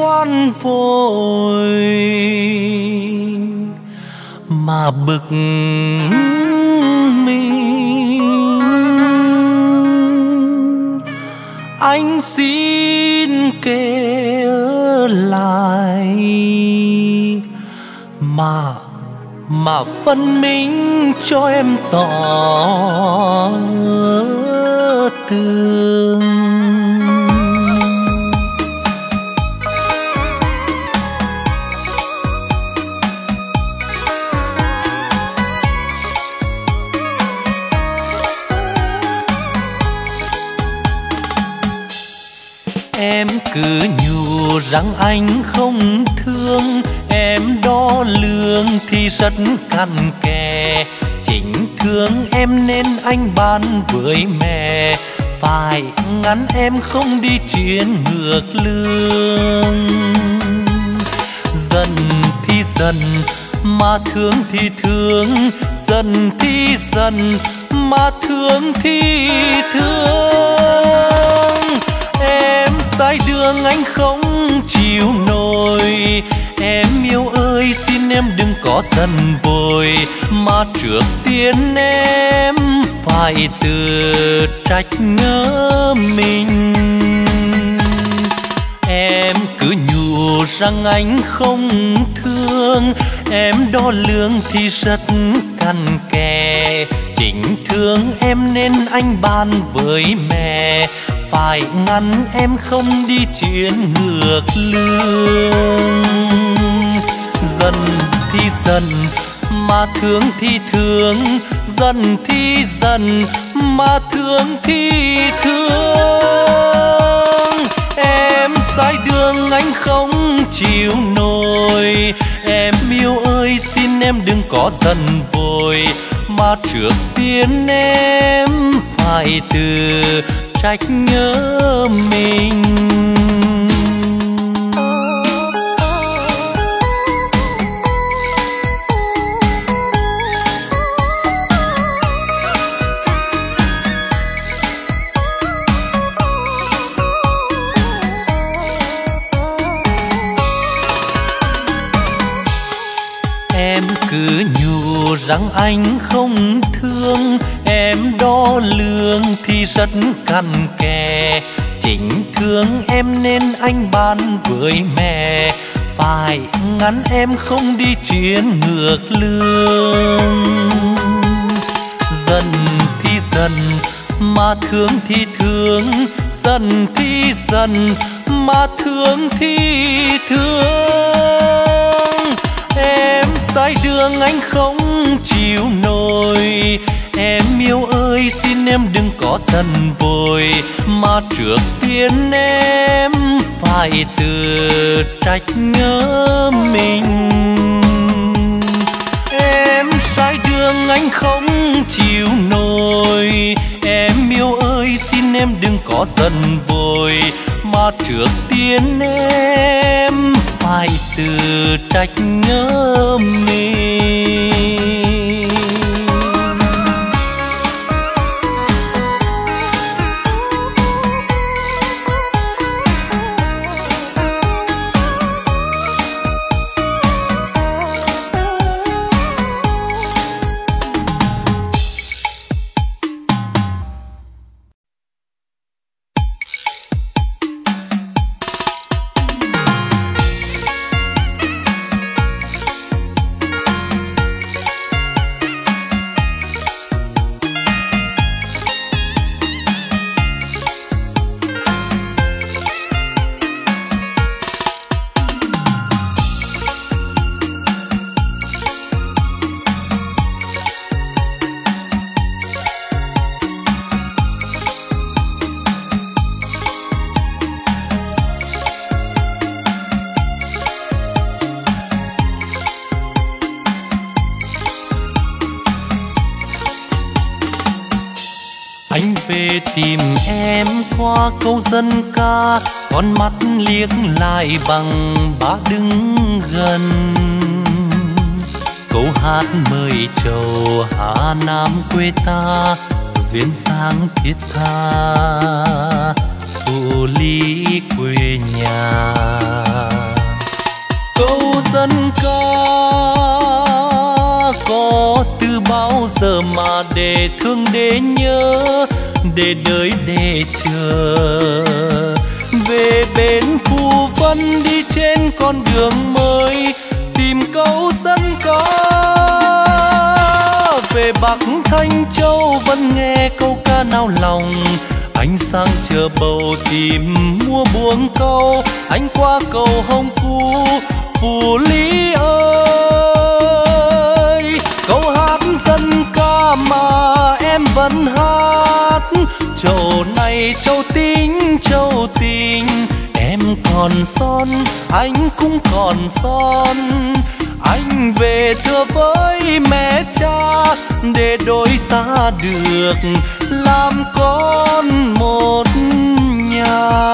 khoan vội mà bực mình. Anh xin kể lại mà phân minh cho em tỏ tường. Em cứ nhủ rằng anh không thương, em đo lường thì rất cặn kè. Chính thương em nên anh bàn với mẹ, phải ngăn em không đi chuyến ngược lương. Giận thì giận mà thương thì thương, giận thì giận mà thương thì thương. Em sai đường anh không chịu nổi, em yêu ơi xin em đừng có giận vội, mà trước tiên em phải tự trách nhớ mình. Em cứ nhủ rằng anh không thương, em đo lường thì rất cặn kè. Chính thương em nên anh bàn với mẹ, phải ngăn em không đi chuyến ngược lương. Giận thì giận mà thương thì thương, giận thì giận mà thương thì thương. Em sai đường anh không chịu nổi, em yêu ơi xin em đừng có giận vội, mà trước tiên em phải tự trách nhớ mình. Em cứ nhủ rằng anh không thương, em đo lường thì rất cặn kè. Chính thương em nên anh bàn với mẹ, phải ngăn em không đi chuyến ngược lương. Giận thì giận mà thương thì thương, giận thì giận mà thương thì thương. Em sai đường anh không chịu nổi, em yêu ơi xin em đừng có giận vội, mà trước tiên em phải tự trách nhớ mình. Em sai đường anh không chịu nổi, em yêu ơi xin em đừng có giận vội, mà trước tiên em phải tự trách nhớ mình. Anh về tìm em qua câu dân ca, con mắt liếc lại bằng bá đứng gần. Câu hát mời trầu Hà Nam quê ta, duyên dáng thiết tha phụ lý quê nhà. câu dân ca có từ bao giờ mà để thương để nhớ, để đợi để chờ. Về bên Phù Vân đi trên con đường mới, tìm câu dân ca. Về Bắc Thanh Châu vẫn nghe câu ca nao lòng. Anh sang chờ bầu tìm mua buông câu, anh qua cầu Hồng Phù, Phù Lý ơi. Câu hát dân ca mà em vẫn hát, châu này châu tính châu tình. Em còn son, anh cũng còn son. Anh về thưa với mẹ cha, để đôi ta được làm con một nhà.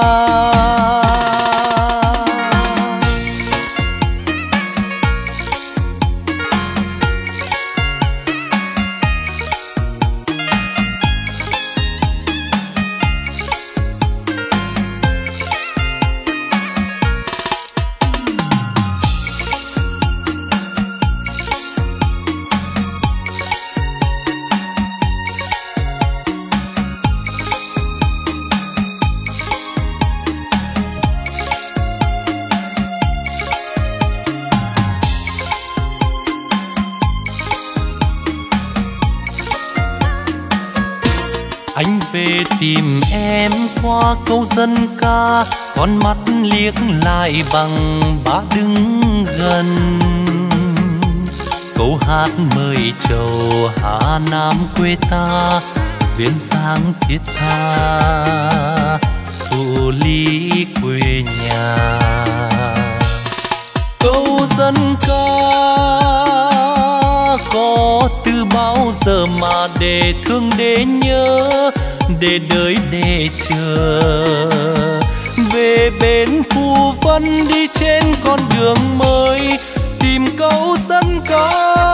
Anh về tìm em qua câu dân ca, con mắt liếc lại bằng bá đứng gần. Câu hát mời trầu Hà Nam quê ta, duyên dáng thiết tha Phù Lý quê nhà. Câu dân ca có từ bao giờ mà để thương để nhớ, để đợi để chờ. Về bên Phù Vân đi trên con đường mới, tìm câu dân ca.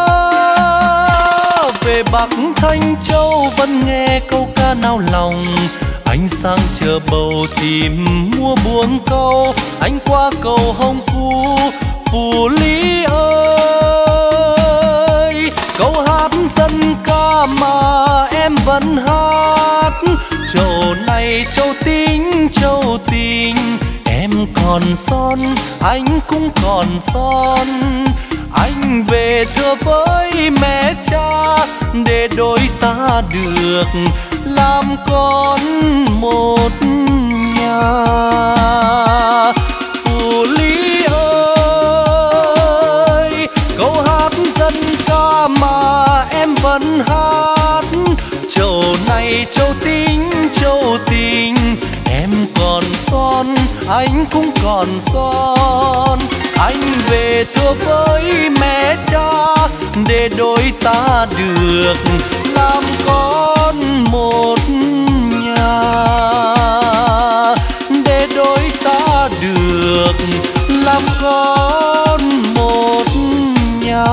Về Bắc Thanh Châu vẫn nghe câu ca nao lòng. Anh sang chờ bầu tìm mua buông câu, anh qua cầu Hồng Phù, Phù Lý ơi. Câu hát dân ca mà em vẫn hát, châu này châu tính châu tình. Em còn son, anh cũng còn son. Anh về thưa với mẹ cha, để đôi ta được làm con một nhà. Phù Lý ơi, câu hát dân ca mà em vẫn hát, châu này châu tính châu tình. Em còn son, anh cũng còn son. Anh về thưa với mẹ cha, để đôi ta được làm con một nhà. Để đôi ta được làm con một nhà.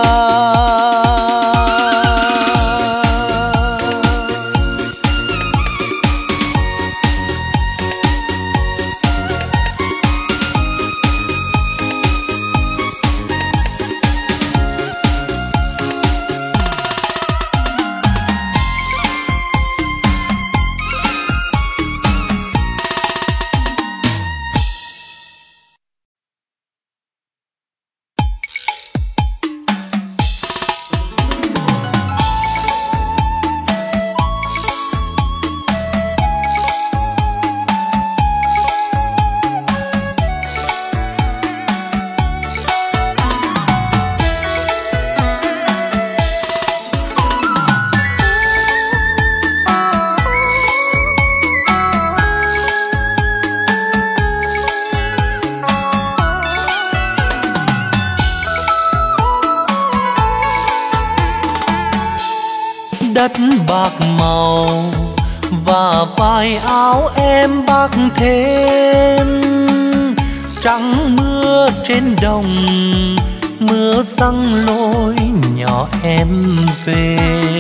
Đất bạc màu và vai áo em bạc thêm, trắng mưa trên đồng, mưa răng lối nhỏ em về.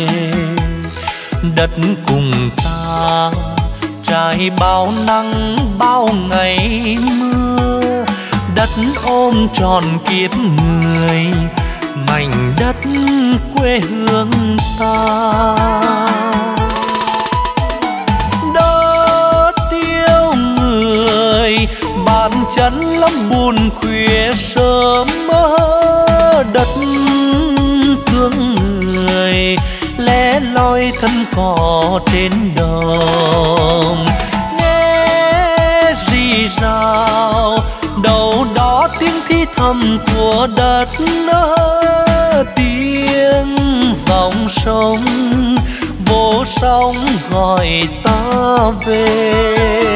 Đất cùng ta trải bao nắng bao ngày mưa, đất ôm tròn kiếp người, mảnh đất quê hương ta. Đất yêu người bàn chân lắm buồn khuya sớm mơ, đất thương người lẻ loi thân cỏ trên đồng. Nghe rì rào đâu đó tiếng thi thầm của đất nỡ, tiếng dòng sông vô sóng gọi ta về.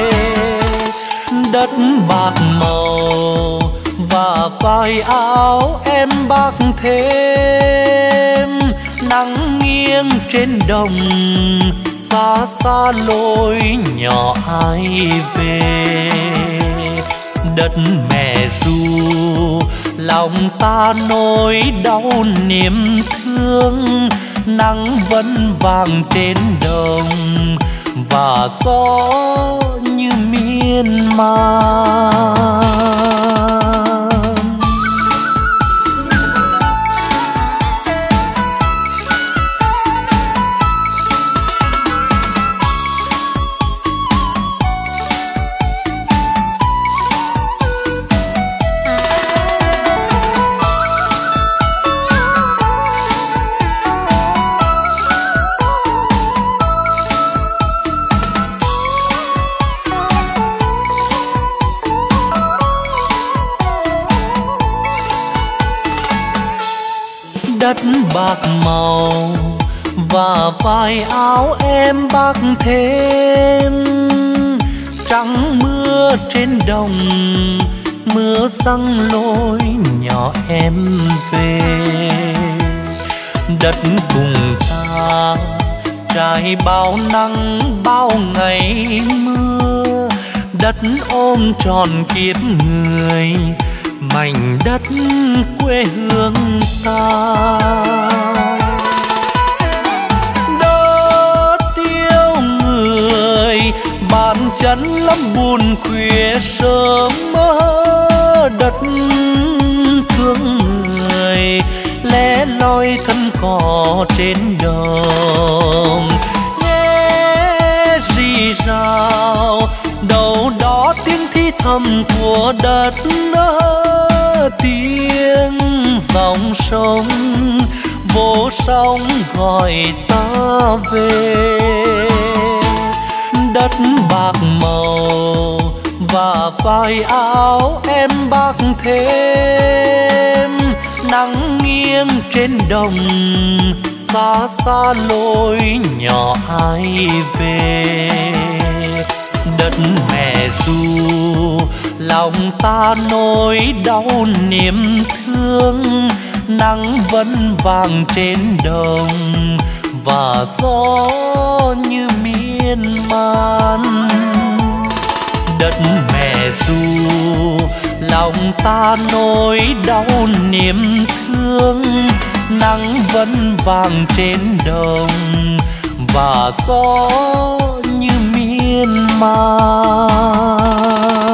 Đất bạc màu và vai áo em bạc thêm, nắng nghiêng trên đồng xa xa lối nhỏ ai về. Đất mẹ ru lòng ta nỗi đau niềm thương, nắng vẫn vàng trên đồng và gió như miên man. Đất bạc màu và vai áo em bạc thêm, trắng mưa trên đồng mưa răng lối nhỏ em về. Đất cùng ta trải bao nắng bao ngày mưa, đất ôm tròn kiếp người, mảnh đất quê hương ta. Đất yêu người bàn chân lắm buồn khuya sớm mơ, đất thương người lẻ loi thân cỏ trên đồng. Nghe rì rào đâu đó tiếng thi thầm của đất nỡ, tiếng dòng sông vô sóng gọi ta về. Đất bạc màu và vai áo em bạc thêm, nắng nghiêng trên đồng xa xa lối nhỏ ai về. Đất mẹ ru lòng ta nỗi đau niềm thương, nắng vẫn vàng trên đồng và gió như miên man. Đất mẹ ru lòng ta nỗi đau niềm thương, nắng vẫn vàng trên đồng và gió như miên man.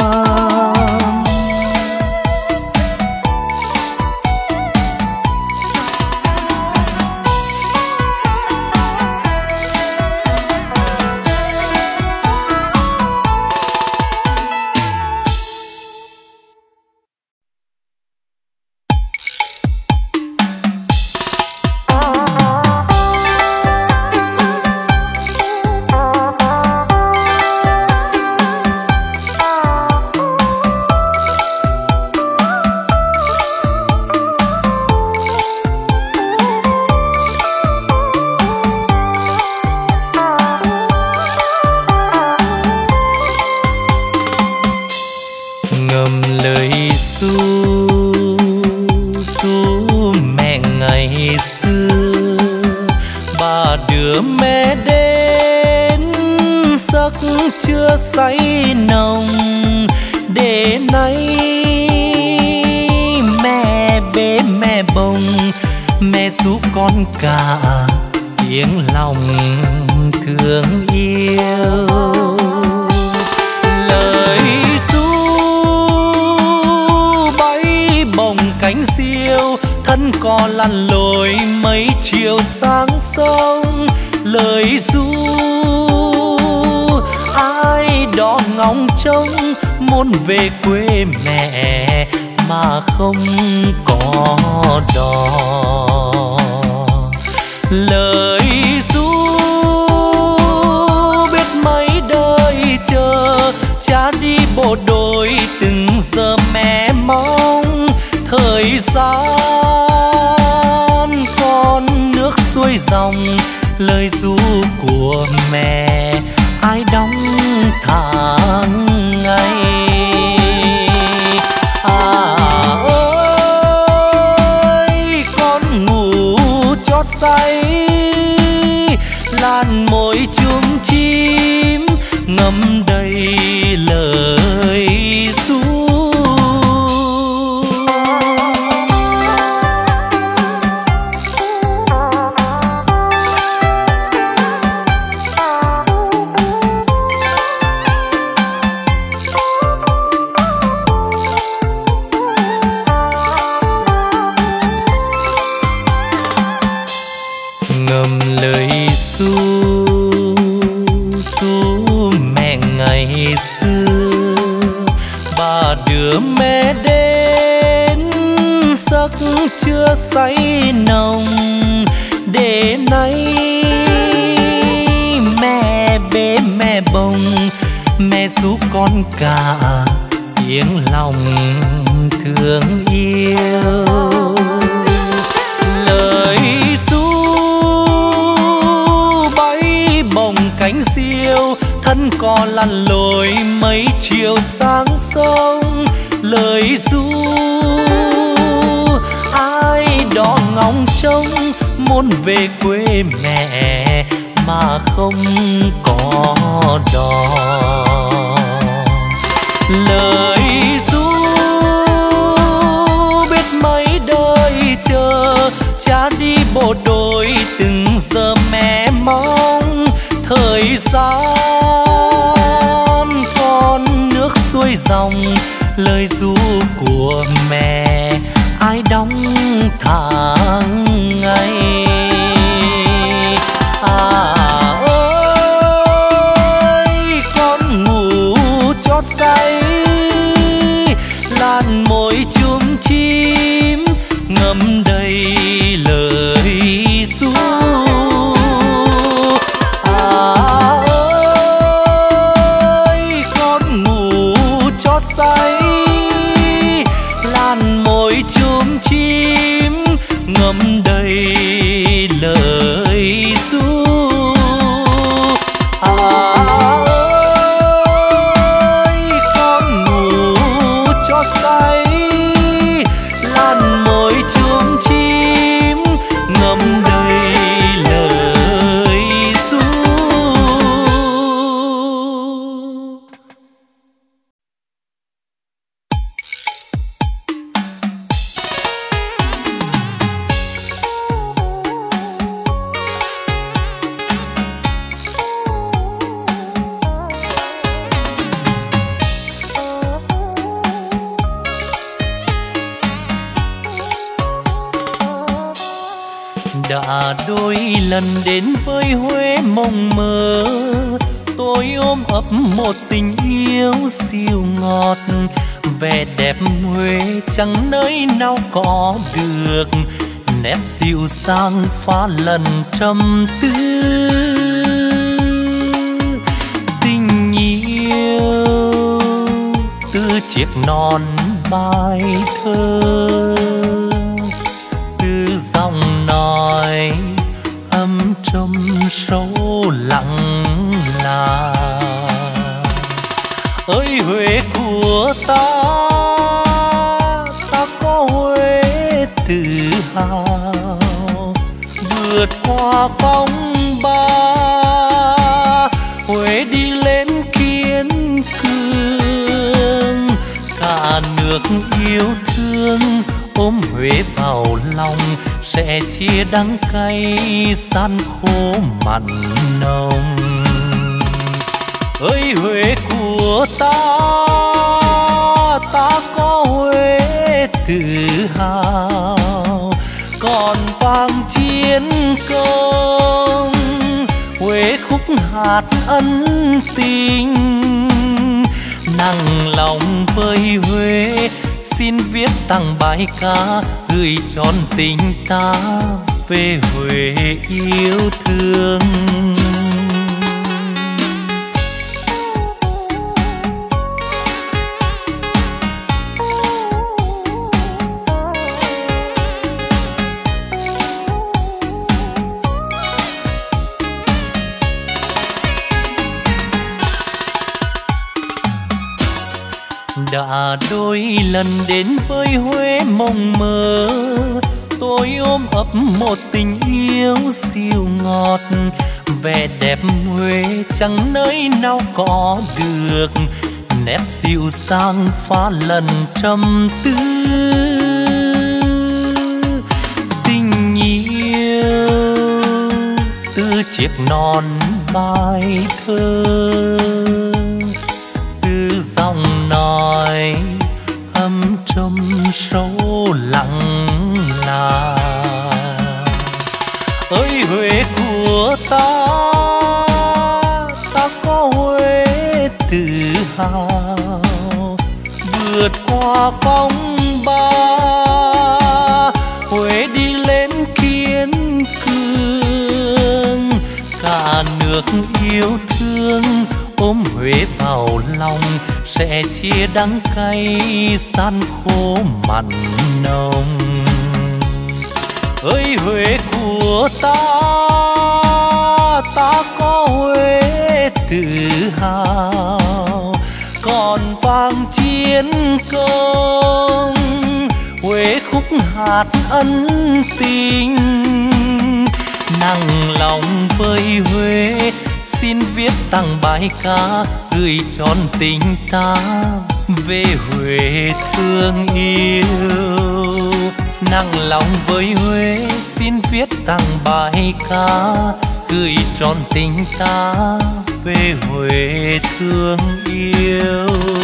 Chưa say nồng để nay mẹ bế mẹ bồng, mẹ giúp con cả tiếng lòng thương yêu. Lời ru về quê mẹ mà không có đò. Lời ru biết mấy đời chờ, cha đi bộ đội từng giờ mẹ mong. Thời gian con nước xuôi dòng, lời ru của mẹ ai đóng tháng ngày. Ơi con ngủ cho say, làn môi chum chim ngâm đầy lời ru. Ngầm lời ru mẹ ngày xưa, bà đưa mẹ đến giấc chưa say nồng. Để nay mẹ bế mẹ bồng, mẹ ru con cả tiếng lòng thương yêu. Lời ru bồng cánh diêu, thân cò lăn lội mấy chiều sáng sông. Lời ru ai đó ngóng trông, muốn về quê mẹ mà không có đò. Lời ru biết mấy đời chờ, cha đi bộ đội từng giờ mẹ mong. Thời gian con nước xuôi dòng, lời ru của mẹ ai đóng tháng ngày. Ơi con ngủ cho say, làn môi chum chim ngâm đầy lời ru. Ơi con ngủ cho say, làn môi chum chim ngâm đầy lời ru. Ơi con ngủ cho say, làn môi chum chim ngâm đầy lời ru. Đã đôi lần đến với Huế mộng mơ, tôi ôm ấp một tình yêu siêu ngọt. Vẻ đẹp Huế chẳng nơi nào có được, nét dịu dàng pha lần trầm tư. Tình yêu từ chiếc non bài thơ, từ dòng nói âm trầm sâu lặng là. Ơi Huế của ta, ta có Huế tự hào. Vượt qua phong ba, Huế đi lên kiên cường. Cả nước yêu thương ôm Huế vào lòng, sẽ chia đắng cay gian khổ mặn nồng. Ơi Huế của ta, ta có Huế tự hào. Còn vang chiến công, Huế khúc hát ân tình. nặng lòng với Huế, xin viết tặng bài ca gửi trọn tình ta về Huế yêu thương. Đã đôi lần đến với Huế mộng mơ, tôi ôm ấp một tình yêu siêu ngọt. Vẻ đẹp Huế chẳng nơi nào có được, nét dịu dàng pha lần trầm tư. Tình yêu từ chiếc non bài thơ, từ dòng nói âm trầm sâu lặng là. Ơi Huế của ta, ta có Huế tự hào, vượt qua phong ba, Huế đi lên kiên cường. Cả nước yêu thương ôm Huế vào lòng, sẽ chia đắng cay gian khổ mặn nồng. Ơi Huế của ta, ta có Huế tự hào, còn vang chiến công, Huế khúc hát ân tình. Nặng lòng với Huế, xin viết tặng bài ca gửi trọn tình ta về Huế thương yêu. Nặng lòng với Huế, xin viết tặng bài ca gửi trọn tình ta về Huế thương yêu.